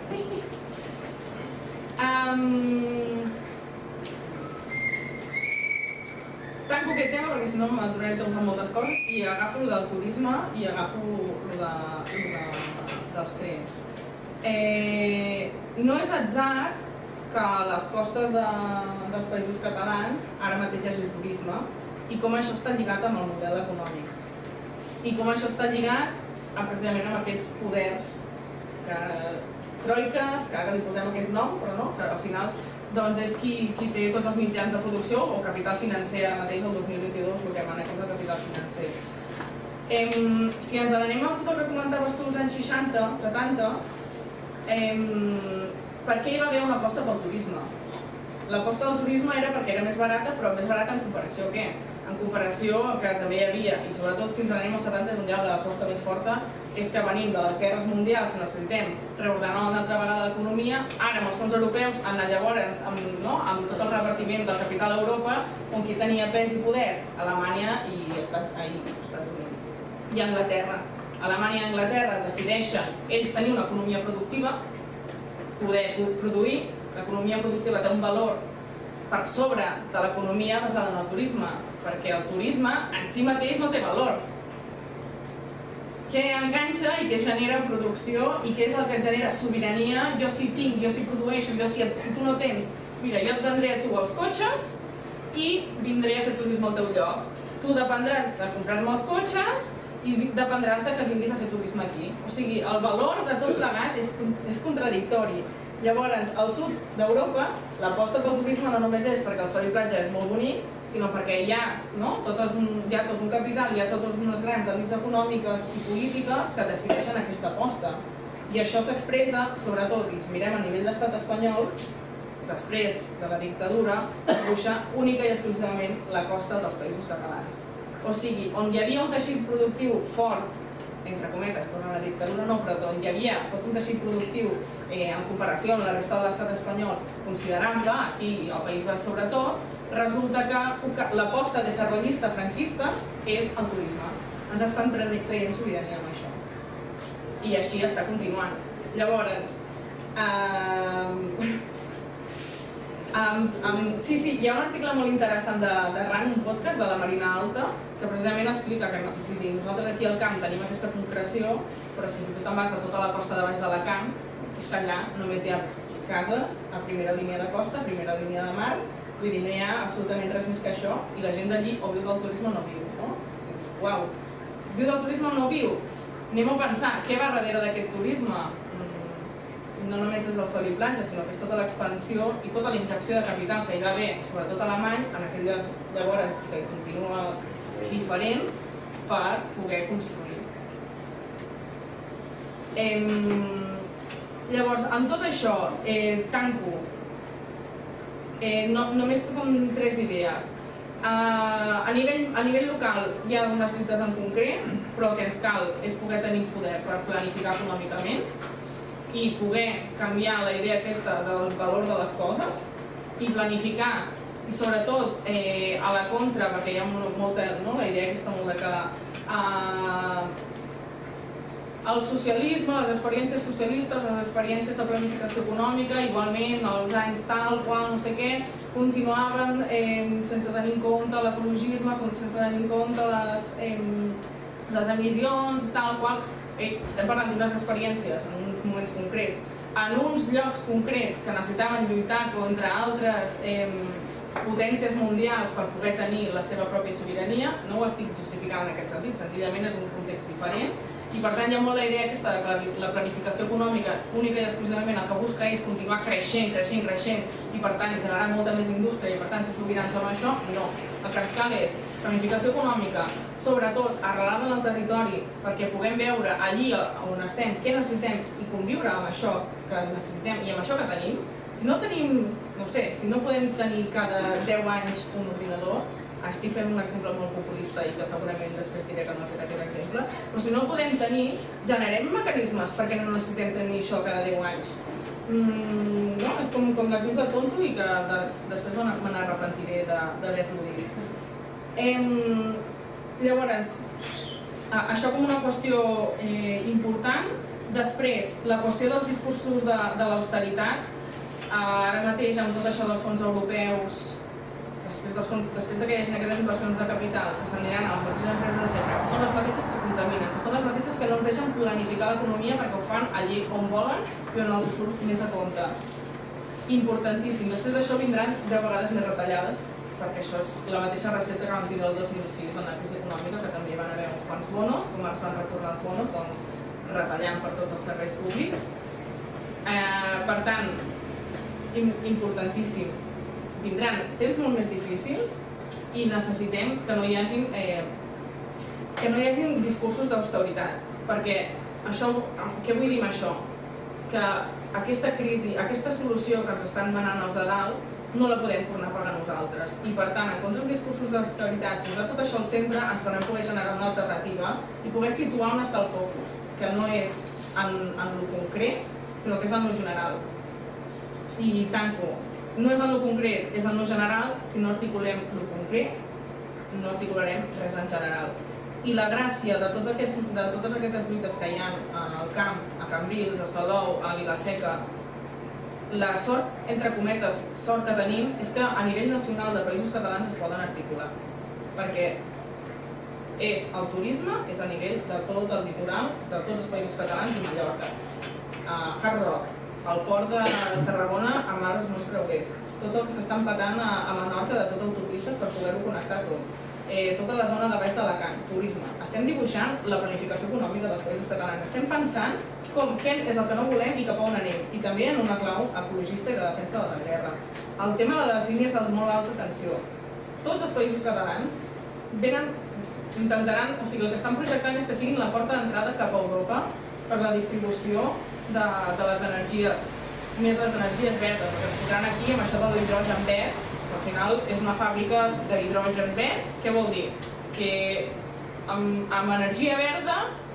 Um, tanco aquest tema perquè si no m'adonaré tots amb moltes coses i agafo el del turisme i agafo el de, de, dels trens. Eh, no és atzar que a les costes de, dels països catalans ara mateix hi hagi el turisme i com això està lligat amb el model econòmic i com això està lligat a, precisament amb aquests poders que troiques, que ara li posem aquest nom, però no, que al final doncs és qui, qui té tots els mitjans de producció o capital financer ara mateix el dos mil vint-i-dos, el que mana que és el capital financer. Em, si ens anem a tot el que comentaves tu als anys seixanta, setanta, em, per què hi va haver una aposta pel turisme? L'aposta del turisme era perquè era més barata, però més barata en comparació a què? En comparació que també hi havia, i sobretot si ens anem als setanta és on hi ha l'aposta més forta, és que venim de les guerres mundials, necessitem reordenar una altra vegada l'economia, ara amb els fons europeus, anar llavors amb, no, amb tot el repartiment del capital a Europa, on qui tenia pes i poder? Alemanya i Estat, ai, Estats Units. I Anglaterra. Alemanya i Anglaterra decideixen ells tenir una economia productiva, poder produir, l'economia productiva té un valor per sobre de l'economia basada en el turisme, perquè el turisme en si mateix no té valor. Què enganxa i què genera producció i què és el que et genera sobirania? Jo si tinc, jo si produeixo, jo si, si tu no tens, mira, jo et vendré a tu els cotxes i vindré a fer turisme al teu lloc. Tu dependràs de comprar-me els cotxes i dependràs de que vinguis a fer turisme aquí. O sigui, el valor de tot plegat és, és contradictori. Llavors, al sud d'Europa, l'aposta pel turisme no només és perquè el sol i platja és molt bonic, sinó perquè hi ha, no? tot un, hi ha tot un capital, hi ha totes unes grans elits econòmiques i polítiques que decideixen aquesta aposta. I això s'expressa, sobretot, i si mirem a nivell d'estat espanyol, després de la dictadura, dibuixa única i exclusivament la costa dels països catalans. O sigui, on hi havia un teixit productiu fort entre cometes, durant la dictadura no, però on hi havia tot un teixit productiu en comparació amb la resta de l'estat espanyol considerable, aquí al País Basc sobretot, resulta que l'aposta desarrollista franquista és el turisme. Ens estan traient sobirania amb això. I així està continuant. Llavors, sí, sí, hi ha un article molt interessant de R A N, un podcast de la Marina Alta, que precisament explica que nosaltres aquí al camp tenim aquesta concreció, però si tu te'n vas de tota la costa de baix d'Alacant, és que allà només hi ha cases a primera línia de costa, a primera línia de mar, vull dir, no hi ha absolutament res més que això, i la gent d'allí o viu del turisme o no viu, no? Uau, viu del turisme o no viu? Anem a pensar, què va darrere d'aquest turisme? No només és el sol i platja, sinó que és tota l'expansió i tota la injecció de capital que hi va haver, sobretot alemany, en aquelles llavors que continua diferent, per poder construir. Llavors, amb tot això, tanco. Només com tres idees. A nivell local hi ha unes lluites en concret, però el que ens cal és poder tenir poder per planificar econòmicament i poder canviar la idea aquesta del valor de les coses i planificar, i sobretot a la contra, perquè hi ha molta, la idea aquesta molt de que el socialisme, les experiències socialistes, les experiències de planificació econòmica, igualment els anys tal, qual, no sé què, continuaven sense tenir en compte l'ecologisme, sense tenir en compte les emissions, tal qual. Estem parlant d'unes experiències en uns moments concrets, en uns llocs concrets que necessitaven lluitar contra altres potències mundials per poder tenir la seva pròpia sobirania. No ho estic justificant en aquest sentit, senzillament és un context diferent. I per tant hi ha molt la idea aquesta de que la planificació econòmica única i exclusivament el que busca és continuar creixent, creixent, creixent i per tant generar molta més indústria i per tant ser sobirans amb això, no. El que ens cal és planificació econòmica, sobretot arrelada en el territori, perquè puguem veure allí on estem què necessitem i conviure amb això que necessitem i amb això que tenim. Si no tenim, no sé, si no podem tenir cada deu anys un ordinador, estic fent un exemple molt populista i que segurament després diré que no he fet aquest exemple, però si no el podem tenir, generem mecanismes perquè no necessitem tenir això cada deu anys. És com l'exemple tonto i que després me n'arrepentiré d'haver-lo dit. Llavors, això com una qüestió important. Després, la qüestió dels discursos de l'austeritat, ara mateix amb tot això dels fons europeus, després que hi hagi aquestes inversions de capital que s'aniran a les mateixes empreses de sempre, que són les mateixes que contaminen, que són les mateixes que no ens deixen planificar l'economia perquè ho fan allí on volen i on els surt més a compte. Importantíssim. Després d'això vindran deu vegades més retallades, perquè això és la mateixa recepta que vam tindre el dos mil sis en la crisi econòmica, que també hi van haver uns quants bonos, com es van retornar els bonos, doncs retallant per tots els serveis públics. Per tant, importantíssim. Vindran temps molt més difícils i necessitem que no hi hagin que no hi hagin discursos d'austeritat, perquè això, què vull dir amb això? Que aquesta crisi, aquesta solució que ens estan manant els de dalt, no la podem tornar a pagar nosaltres. I per tant, en contra dels discursos d'austeritat, posar tot això al centre, ens podem poder generar una alternativa i poder situar on està el focus, que no és en el concret, sinó que és en el general. I tanco. No és en el concret, és en el general. Si no articulem el concret, no articularem res en general. I la gràcia de totes aquestes lluites que hi ha al camp, a Cambrils, a Salou, a Vila-seca, la sort, entre cometes, sort que tenim és que a nivell nacional de països catalans es poden articular. Perquè és el turisme, és a nivell de tot el litoral, de tots els països catalans i Mallorca. Hard Rock, el port de Tarragona amb els meus creuers, tot el que s'està empatant a Menorca de tot autopistes per poder-ho connectar tot, tota la zona de baix d'Alacant, turisme. Estem dibuixant la planificació econòmica dels països catalans, estem pensant què és el que no volem i cap a on anem, i també en una clau ecologista i de defensa de la guerra. El tema de les línies de molt alta tensió. Tots els països catalans venen, intentaran, o sigui, el que estan projectant és que siguin la porta d'entrada cap a Europa per la distribució de les energies, més les energies verdes, que es podran aquí amb això de l'hidrogen verd, que al final és una fàbrica d'hidrogen verd. Què vol dir? Que amb energia verda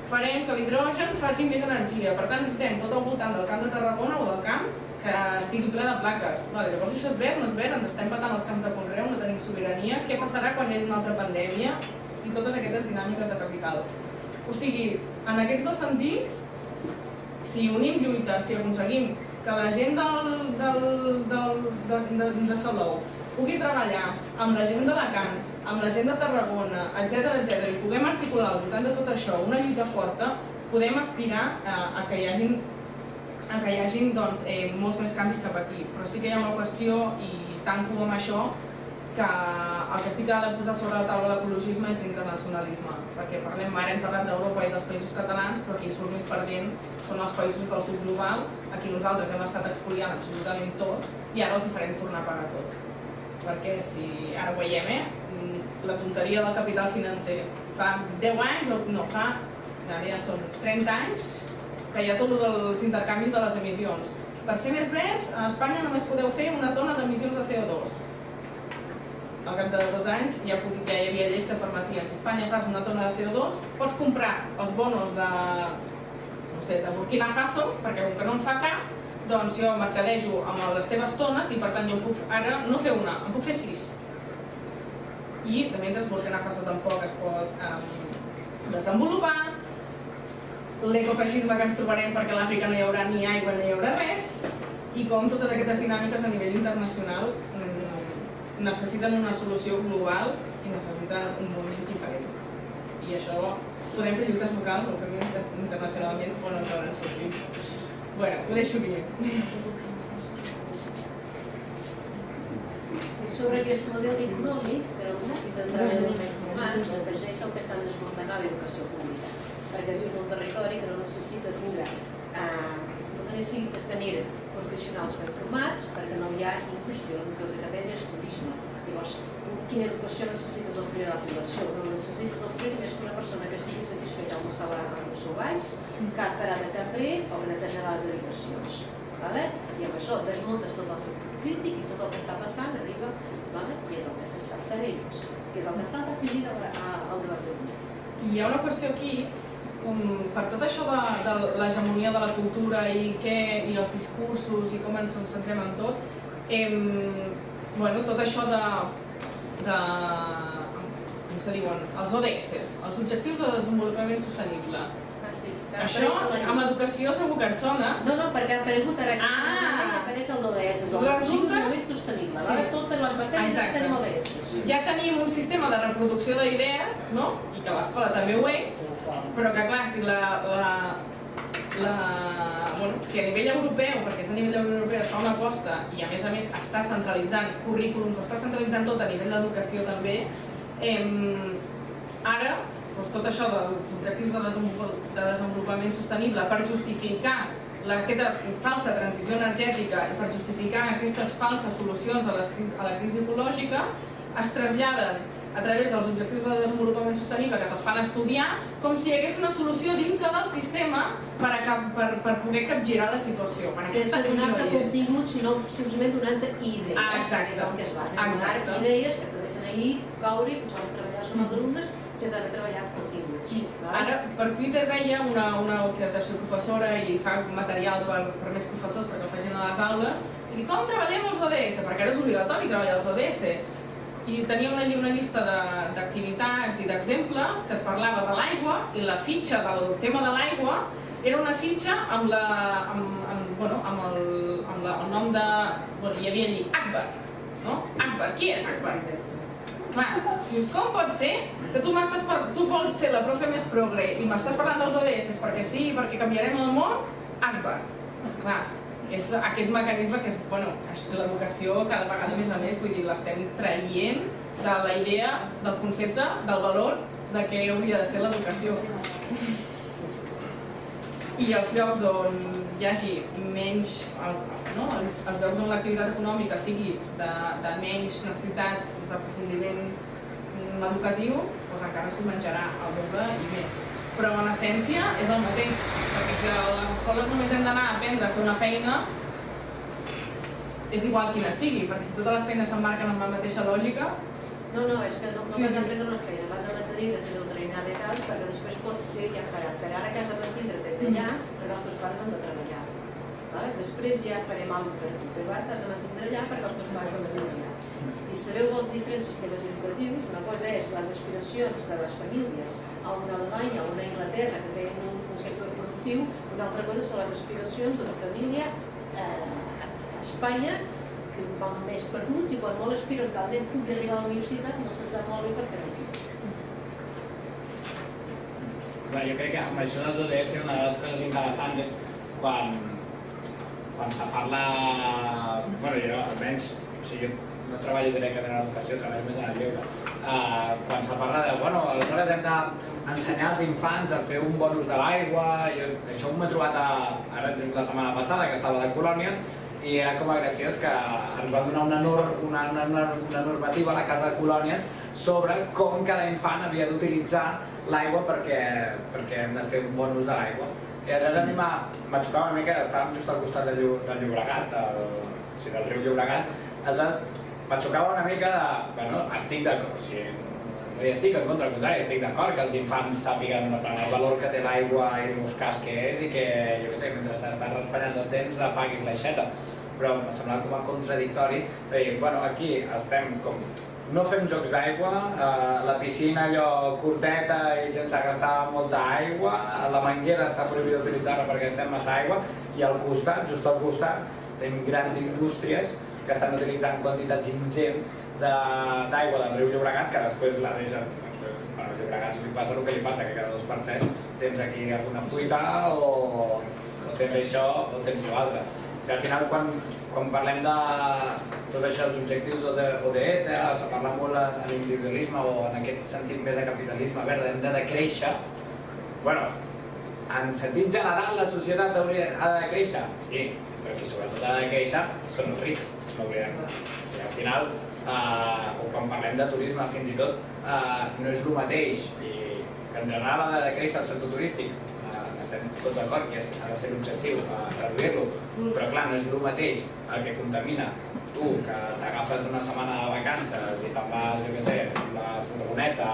farem que l'hidrogen faci més energia. Per tant, necessitem tot al voltant del Camp de Tarragona o del camp que estigui ple de plaques. Vale, llavors això és verd, no és verd, ens estem patant els camps de conreu, no tenim sobirania. Què passarà quan hi hagi una altra pandèmia? I totes aquestes dinàmiques de capital. O sigui, en aquests dos sentits, si unim lluites, si aconseguim que la gent del, del, del, de, de, de Salou pugui treballar amb la gent d'Alacant, amb la gent de Tarragona, etcètera, etcètera, i puguem articular al voltant de tot això una lluita forta, podem aspirar a, a que hi hagin, a que hi hagin doncs, eh, molts més canvis cap aquí. Però sí que hi ha una qüestió, i tanco amb això, que el que sí que ha de posar sobre la taula l'ecologisme és l'internacionalisme, perquè parlem, ara hem parlat d'Europa i dels països catalans, però qui surt més perdent són els països del sud global, a qui nosaltres hem estat expoliant absolutament tot, i ara els hi farem tornar a pagar tot. Perquè si ara ho veiem, eh? La tonteria del capital financer. Fa deu anys, o no, fa, ja són trenta anys, que hi ha tot dels intercanvis de les emissions. Per ser més verds, a Espanya només podeu fer una tona d'emissions de C O dos. Al cap de dos anys ja hi havia lleis que et permetien, si a Espanya fas una tona de C O dos, pots comprar els bonos de, no sé, de Burkina Faso, perquè com que no em fa cap, doncs jo mercadejo amb les teves tones i per tant jo puc ara no fer una, en puc fer sis. I de mentre Burkina Faso tampoc es pot um, desenvolupar, l'ecofeixisme que ens trobarem perquè a l'Àfrica no hi haurà ni aigua, no hi haurà res, i com totes aquestes dinàmiques a nivell internacional necessiten una solució global i necessiten un moment diferent. I això podem fer lluites locals, ho fem internacionalment o no ens hauran sortit. Bueno, ho deixo aquí. Sobre aquest model econòmic, però necessiten treballadors més formats, afegeix el que estan desmuntant a l'educació pública. Perquè vius en un territori que no necessita tindre, no necessites tenir professionals ben formats, perquè no hi ha indústria, el que els acabés és turisme. Llavors, quina educació necessites oferir a la població? No necessites oferir més que una persona que estigui satisfeta amb un salari amb un sou baix, que farà de cambrer o que netejarà les habitacions. I amb això desmuntes tot el sentit crític i tot el que està passant arriba, i és el que s'està fent ells, que és el que fa definir el debat d'avui. Hi ha una qüestió aquí, per tot això de l'hegemonia de la cultura i els discursos i com ens centrem en tot, tot això de, com se diuen, els O D S, els Objectius de Desenvolupament Sostenible. Això, amb educació segur que et sona. No, no, perquè ha aparegut ara aquí, apareix el O D S, el Objectiu de Desenvolupament Sostenible. Totes les matèries ja tenim O D S. Ja tenim un sistema de reproducció d'idees, i que l'escola també ho és, però que clar, si la... si a nivell europeu, perquè és a nivell europeu es fa una aposta i a més a més està centralitzant currículums, o està centralitzant tot a nivell d'educació també, ara tot això dels objectius de desenvolupament sostenible per justificar aquesta falsa transició energètica i per justificar aquestes falses solucions a la crisi ecològica es traslladen a través dels objectius de desenvolupament sostenible que es fan estudiar com si hi hagués una solució dintre del sistema per poder capgirar la situació. Sense donar-te contingut, sinó simplement donant-te idees. Exacte. És el que es basa. Donar-te idees que te deixen ahir caure i que tu has de treballar amb els alumnes sense haver treballat continguts. Ara, per Twitter veia una que deu ser professora i fa material per més professors perquè el facin a les aules i dic, com treballem els O D S? Perquè ara és obligatori treballar els O D S. I tenia una llista d'activitats i d'exemples que et parlava de l'aigua i la fitxa del tema de l'aigua era una fitxa amb el nom de... hi havia allí Akbar, no? Akbar, qui és Akbar? Clar, dius, com pot ser que tu vols ser la profe més progre i m'estàs parlant dels O D S perquè sí, perquè canviarem el món? Akbar. Clar, és aquest mecanisme que és, bueno, l'educació cada vegada més a més, vull dir, l'estem traient de la idea, del concepte, del valor de què hauria de ser l'educació. I els llocs on hi hagi menys, els llocs on l'activitat econòmica sigui de menys necessitat d'aprofundiment educatiu, doncs encara s'ho menjarà el doble i més. Però en essència és el mateix, perquè si a les escoles només hem d'anar a aprendre a fer una feina, és igual quina sigui, perquè si totes les feines s'emmarquen en la mateixa lògica... No, no, és que no vas a aprendre una feina, vas a tenir de fer determinada edat, perquè després pot ser ja faran, però ara que has de mantindre des d'allà, perquè els teus pares han de treballar. Després ja farem alguna cosa per tu, però ara t'has de mantindre allà perquè els teus pares han de treballar. I sabeu els diferents sistemes educatius, una cosa és les aspiracions de les famílies a una Alemanya o una Anglaterra que tenen un sector productiu, una altra cosa són les aspiracions d'una família a Espanya que van més perduts i quan molt aspiren que el nen pugui arribar a la universitat no se sap molt bé per fer-ho. Jo crec que amb això dels O D S una de les coses interessants és quan quan se parla... Bueno, jo almenys, o sigui, no treballo directament en l'educació, treballo més en el lleure. Quan se parla de, bueno, aleshores hem d'ensenyar als infants a fer un bon ús de l'aigua, això m'he trobat ara just la setmana passada, que estava de colònies, i era com a graciós que ens van donar una, nor, una, una, una normativa a la casa de colònies sobre com cada infant havia d'utilitzar l'aigua perquè, perquè hem de fer un bon ús de l'aigua. I aleshores a mi m'ha xocat una mica, estàvem just al costat del, del Llobregat, el, o sigui, del riu Llobregat, aleshores m'ha xocat una mica de, bueno, estic d'acord, o sigui, no hi estic en contra, al contrari, estic d'acord que els infants sàpiguen el valor que té l'aigua i l'escàs que és i que, jo què sé, mentre estàs raspallant els dents apaguis l'aixeta. Però m'ha semblat com a contradictori, perquè, bueno, aquí estem com... No fem jocs d'aigua, la piscina allò curteta i sense gastar molta aigua, la manguera està prohibida d'utilitzar-la perquè estem massa aigua i al costat, just al costat, tenim grans indústries que estan utilitzant quantitats ingents d'aigua del riu Llobregat que després la deixen. Bueno, al Llobregat li passa el que li passa, que cada dos per tres tens aquí alguna fuita o tens això o tens l'altre. Al final, quan, quan parlem de tot això, els objectius O D S, se parla molt en l'individualisme o en aquest sentit més de capitalisme verd, hem de decréixer. Bueno, en sentit general, la societat ha de créixer? Sí, però qui sobretot ha de créixer són els rics, no oblidem. Al final, o quan parlem de turisme fins i tot, no és el mateix, i que en general ha de créixer el sector turístic, estem tots d'acord i ha de ser l'objectiu, reduir-lo, però clar, no és el mateix el que contamina tu, que t'agafes una setmana de vacances i te'n vas, jo què sé, amb la furgoneta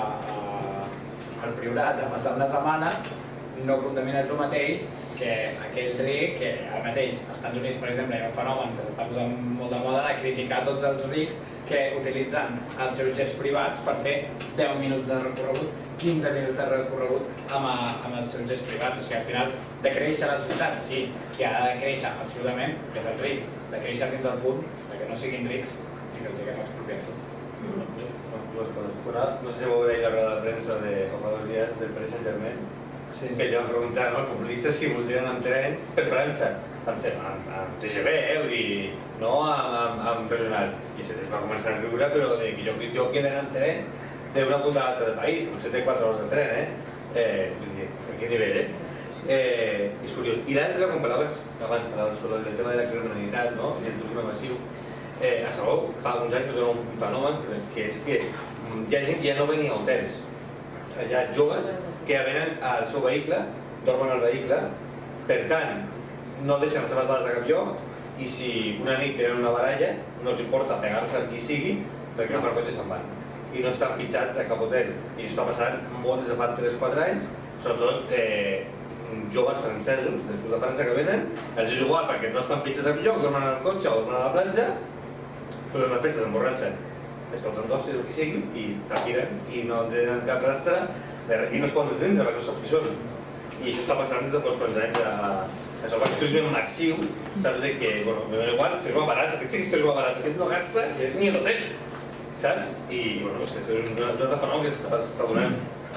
al Priorat a passar una setmana, no contamines el mateix que aquell ric que ara mateix als Estats Units, per exemple, hi ha un fenomen que s'està posant molt de moda de criticar tots els rics que utilitzen els seus jets privats per fer deu minuts de recorregut, quinze minuts de recorregut amb els seus jets privats. O sigui, al final, de créixer la societat, sí, que ha de créixer absolutament, que és els rics, de créixer fins al punt que no siguin rics i que els diguem expropiar-se. Dues coses. No sé si vau veure la roda de premsa de fa dos dies del Paris Saint-Germain, que li van preguntar als futbolistes si voldrien en tren per França, amb T G V, eh, vull dir, no amb personal. I se va començar a riure, però jo quedaré en tren d'una punta a l'altra del país, potser té quatre hores de tren, eh? Vull dir, a quin nivell, eh? És curiós. I l'altre, quan parlaves, abans parlaves del tema de la criminalitat, no?, i del turisme massiu, a Salou fa uns anys que és un fenomen que és que hi ha gent que ja no venia a hotels. Hi ha joves que ja venen al seu vehicle, dormen al vehicle, per tant, no deixen les seves dades a cap lloc, i si una nit tenen una baralla, no els importa pegar-se amb qui sigui, perquè agafen el cotxe i se'n van. I no estan fitxats a cap hotel. I això està passant molt des de fa tres o quatre anys, sobretot joves francesos del sud de França que venen, els és igual perquè no estan fitxats a cap lloc, dormen al cotxe o dormen a la platja, però en la festa s'emborratxen, es foten dosis o el que sigui, i s'atiren i no tenen cap rastre, i no es poden detenir perquè no sap qui són. I això està passant des de fa uns quants anys a... Això fa turisme massiu, saps que, bueno, me dona igual, turisme barat, aquest sí que és turisme barat, aquest no gasta ni a l'hotel, saps? I, bueno, és un altre fenomen que s'està donant.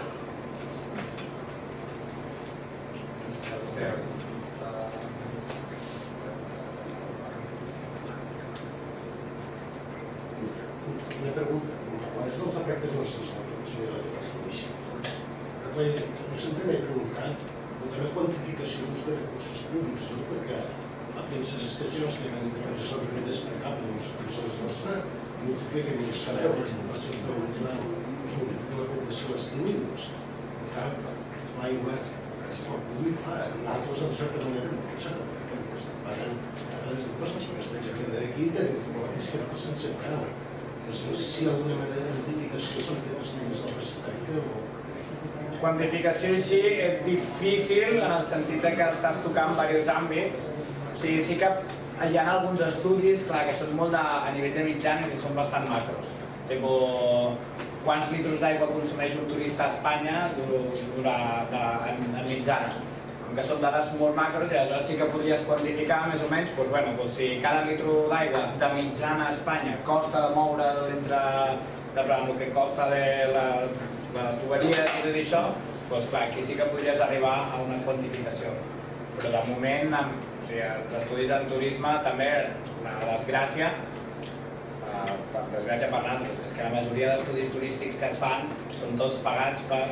Una pregunta, quals dels efectes no se'n saben les millors municipals? Jo sempre m'he preguntat de la quantificació de recursos públics, perquè penses que ja no estem en intervenció de fet explicable, doncs és nostra, multipliquen i sabeu les poblacions de l'ultram, es multiplica la població dels mínims. En cap, l'aigua, el transport públic, clar, nosaltres en certa manera no pensem, perquè estan pagant a través d'impostos, perquè estem gent d'aquí, que és que nosaltres sense pagar. No sé si hi ha alguna manera de quantificació s'han fet estudis al respecte o... Quantificació així és difícil en el sentit que estàs tocant diversos àmbits. O sigui, sí que hi ha alguns estudis, clar, que són molt a nivell de mitjanes i són bastant macros. Tipo, quants litres d'aigua consumeix un turista a Espanya en mitjana. Com que són dades molt macros i aleshores sí que podries quantificar més o menys, doncs, bueno, doncs, si cada litre d'aigua de mitjana a Espanya costa de moure entre el que costa de les tuberies i tot això, doncs clar, aquí sí que podries arribar a una quantificació. Però de moment, o sigui, els estudis en turisme també, la desgràcia, per desgràcia per nosaltres, és que la majoria d'estudis turístics que es fan són tots pagats per,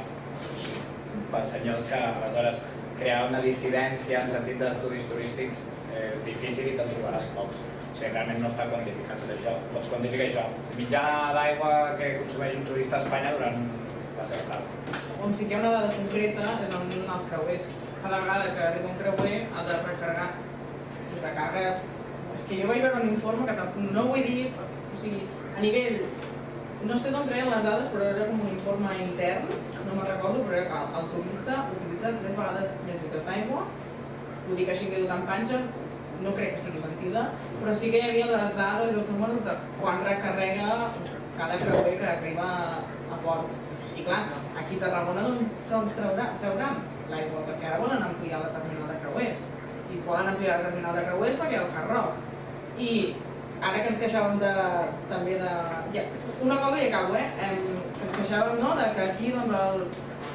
per senyors que aleshores crear una dissidència en sentit d'estudis turístics és difícil i te'n trobaràs pocs. O sigui, realment no està quantificat tot això. Pots quantificar això. Mitjana d'aigua que consumeix un turista a Espanya durant la seva estada. On sí que hi ha una dada concreta és en els creuers. Cada vegada que arriba un creuer ha de recarregar. I recarga... És que jo vaig veure un informe que no ho he dit, o sigui, a nivell... No sé d'on treien les dades, però era com un informe intern, no me'n recordo, però era que el turista utilitza tres vegades més litres d'aigua. Ho dic així que diu tan panxa, no crec que sigui mentida, però sí que hi havia les dades i els números de quan recarrega cada creuer que arriba a port. I clar, aquí a Tarragona doncs trauran l'aigua, perquè ara volen ampliar la terminal de creuers. I volen ampliar la terminal de creuers perquè hi ha el Hard Rock. I ara que ens queixàvem de, també de... Ja, una cosa i acabo, eh? Ens queixàvem, no?, de que aquí doncs, el,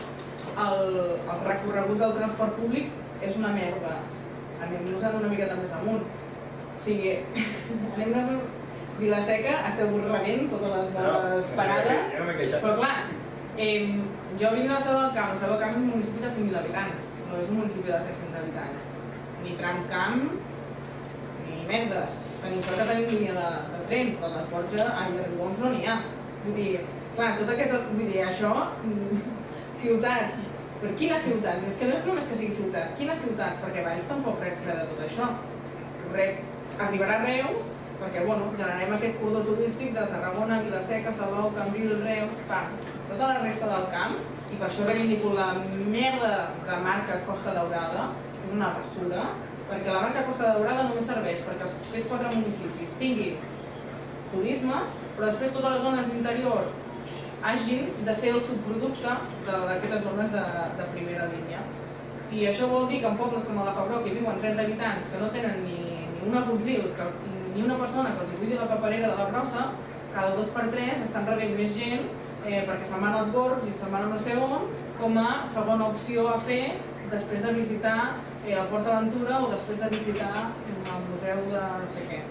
el, el recorregut del transport públic és una merda. Anem-nos-en una miqueta més amunt. O sigui, anem-nos a Vila-seca, esteu rebent totes les bones parades, però clar, eh, jo vinc de la Seu del Camp, la Seu del Camp és un municipi de cinc mil habitants, no és un municipi de tres-cents habitants. Ni tramcamp, ni merdes. Tenim sort que tenim línia de, de tren, però a les Borges, ai, a Ribons no n'hi ha. Vull dir, clar, tot aquest, vull dir, això, ciutat, però quines ciutats? És que no és només que sigui ciutat, quines ciutats? Perquè Valls tampoc rep res de tot això. Rep, arribarà a Reus, perquè, bueno, generarem aquest cordó turístic de Tarragona, Vila-seca, Salou, Cambrils, Reus, pa, tota la resta del camp, i per això reivindico la merda de marca Costa Daurada, és una basura, perquè la marca Costa Daurada només serveix perquè aquests quatre municipis tinguin turisme, però després totes les zones d'interior hagin de ser el subproducte d'aquestes zones de, de primera línia. I això vol dir que en pobles com a la Febró, que viuen trenta habitants, que no tenen ni, ni un agutzil, que, ni una persona que els hi buidi la paperera de la brossa, cada dos per tres estan rebent més gent eh, perquè se'n van als Gorgs i se'n van a no sé on, com a segona opció a fer després de visitar eh, el Port Aventura o després de visitar el museu de no sé què.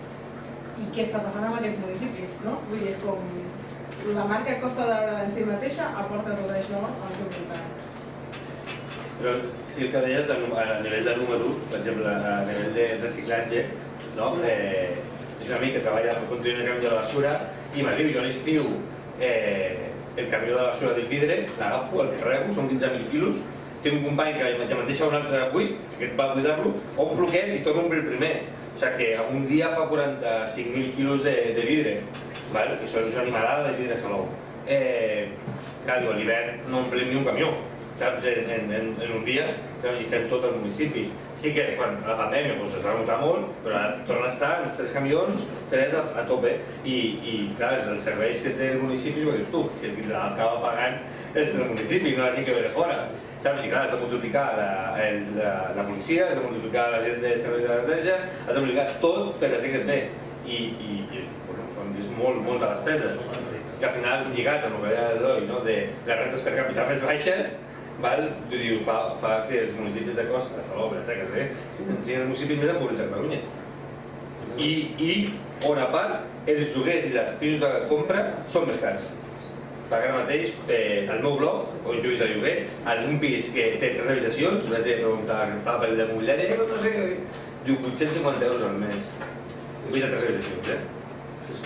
I què està passant amb aquests municipis, no? Vull dir, és com la marca Costa Daurada en si mateixa aporta tot això al seu voltant. Però si el que deies a nivell de número, per exemple, a nivell de reciclatge, no? eh, és una mica que treballa per contenir el camió de la basura i m'arribo jo a l'estiu eh, el camió de la basura del vidre, l'agafo, el carrego, són quinze mil quilos, tinc un company que ja me'n deixa un altre buit, aquest va buidar-lo, omplo aquest i torno a omplir el primer. O sigui que en un dia fa quaranta-cinc mil quilos de, de vidre, val? I això és una animalada de vidre a Salou. Eh, clar, diu, a l'hivern no omplem ni un camió, saps? En, en, en un dia i fem tot el municipi. Sí que quan la pandèmia doncs, es va notar molt, però ara torna a estar els tres camions, tres a, a tope. I, i clar, els serveis que té el municipi, ho dius tu, que el que acaba pagant és el municipi, no la gent que ve de fora. Saps? I clar, has de multiplicar la, la, la policia, has de multiplicar la gent de serveis de la neteja, has de multiplicar tot per la gent que et ve. I, i, i és, bueno, és molt, molta despesa. Que al final, lligat amb el que deia l'Eloi, no? De les rentes per capita més baixes, val? Diu, fa, fa que els municipis de costa, Salou, Vila-seca, eh? siguin els municipis més empobrits de Catalunya. I, I, on a part, els lloguers i els pisos de compra són més cars. Perquè ara mateix, eh, al meu blog, on jo he de lloguer, en un pis que té tres habitacions, vaig preguntar que estava per el de mobiliari, no sé què, diu vuit-cents cinquanta euros al mes. Un pis de tres habitacions, eh?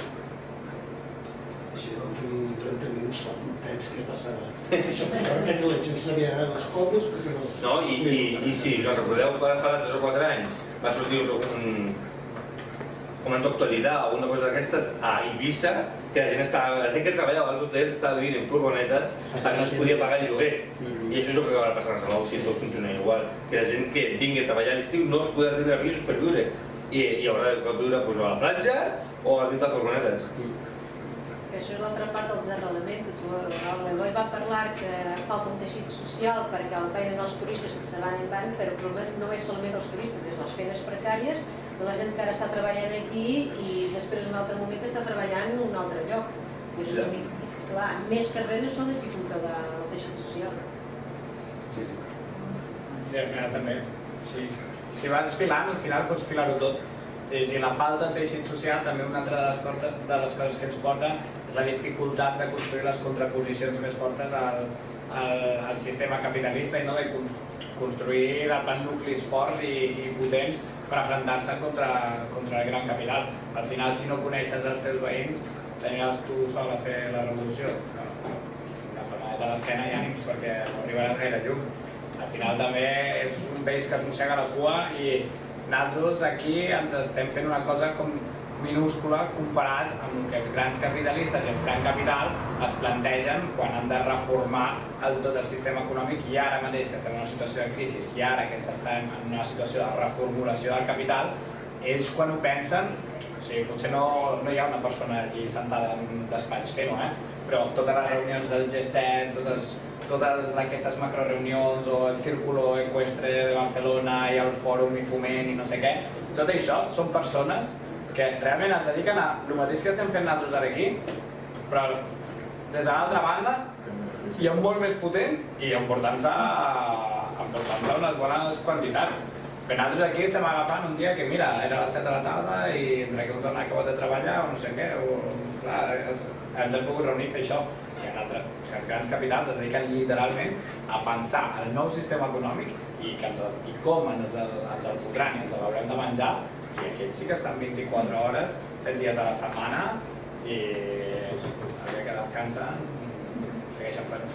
Així, doncs, en trenta minuts fa un temps que passava. Això perquè la gent sabia els pobles, perquè no... No, i, i, i sí, no recordeu que fa tres o quatre anys va sortir un, un, com en actualitat o una cosa d'aquestes a Eivissa, que la gent, estava, la gent que treballava als hotels estava vivint en furgonetes perquè no es podia pagar el lloguer. I això és el que acaba passant a Salou, si tot funciona igual. Que la gent que vingui a treballar a l'estiu no es podrà tenir pisos per viure i, i haurà de viure pues, a la platja o a dins de furgonetes. Que això és l'altra part dels arrelament, que tu, l'Eloi va parlar que falta un teixit social perquè el venen els turistes que se van en van, però el problema no és solament els turistes, és les feines precàries de la gent que ara està treballant aquí i després en un altre moment està treballant en un altre lloc. I això, clar, més que res això dificulta el teixit social. Sí, sí. I al final també, si, si vas filant, al final pots filar-ho tot. I la falta de teixit social, també una altra de les, coses, de les coses que ens porta és la dificultat de construir les contraposicions més fortes al, al, al sistema capitalista i no de construir nuclis forts i, i potents per afrontar-se contra, contra el gran capital. Al final, si no coneixes els teus veïns, t'aniràs tu sol a fer la revolució. Una palmadeta a l'esquena i ànims perquè no arribaràs gaire lluny. Al final també és un peix que es mossega la cua i nosaltres aquí ens estem fent una cosa com minúscula comparat amb el que els grans capitalistes i el gran capital es plantegen quan han de reformar el, tot el sistema econòmic i ara mateix que estem en una situació de crisi i ara que s'estan en una situació de reformulació del capital, ells quan ho pensen, o sigui, potser no, no hi ha una persona aquí sentada en un despatx fent-ho, eh? Però totes les reunions del G set, totes totes aquestes macroreunions o el Círculo Ecuestre de Barcelona i el Fòrum i Foment i no sé què, tot això són persones que realment es dediquen a el mateix que estem fent nosaltres ara aquí, però des de l'altra banda i en molt més potent i emportant-se emportant-se unes bones quantitats. Però nosaltres aquí estem agafant un dia que mira, era a les set de la tarda i entre que uns han acabat de treballar o no sé què, o, clar, ens hem pogut reunir i fer això. I altres, o sigui, els grans capitals es dediquen literalment a pensar el nou sistema econòmic i, que ens el, i com ens el, ens el fotran i ens l'haurem de menjar, i aquests sí que estan vint-i-quatre hores, set dies a la setmana i el dia que descansen segueixen fent.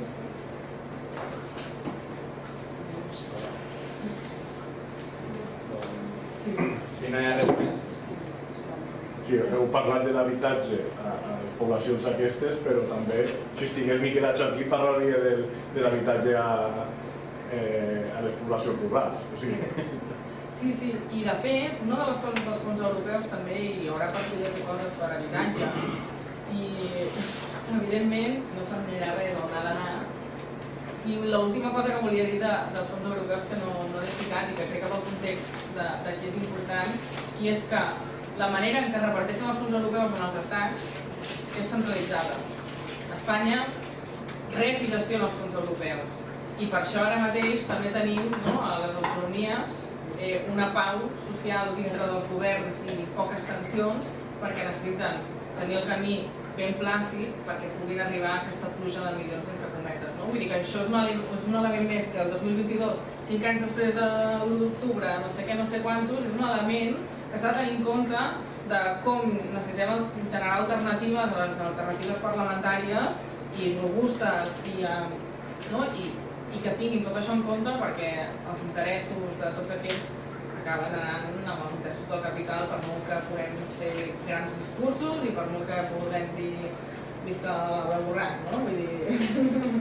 Si no hi ha res més. Sí, heu parlat de l'habitatge a, a les poblacions aquestes, però també, si estigués Miquel Atxo aquí, parlaria de, de l'habitatge a, eh, a les poblacions rurals. O sigui... Sí, sí, i de fet, una de les coses dels fons europeus també hi haurà partides de coses per habitatge i, evidentment, no se'n anirà res on ha d'anar. I l'última cosa que volia dir de, dels fons europeus que no, no he explicat i que crec que pel context d'aquí és important, i és que la manera en què reparteixen els fons europeus en els estats és centralitzada. Espanya rep i gestiona els fons europeus i per això ara mateix també tenim no, a les autonomies eh, una pau social dintre dels governs i poques tensions perquè necessiten tenir el camí ben plàcid perquè puguin arribar a aquesta pluja de milions entre cometes. No? Vull dir que això és un, és un element més que el dos mil vint-i-dos, cinc anys després de l'u d'octubre, no sé què, no sé quantos, és un element que s'ha de tenir en compte de com necessitem generar alternatives a les alternatives parlamentàries i robustes i, no? I, i que tinguin tot això en compte perquè els interessos de tots aquells acaben anant amb els interessos del capital per molt que puguem fer grans discursos i per molt que puguem dir visca la Borràs, no? Vull dir...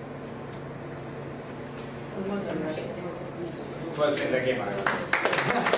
Pues fins aquí, Marc.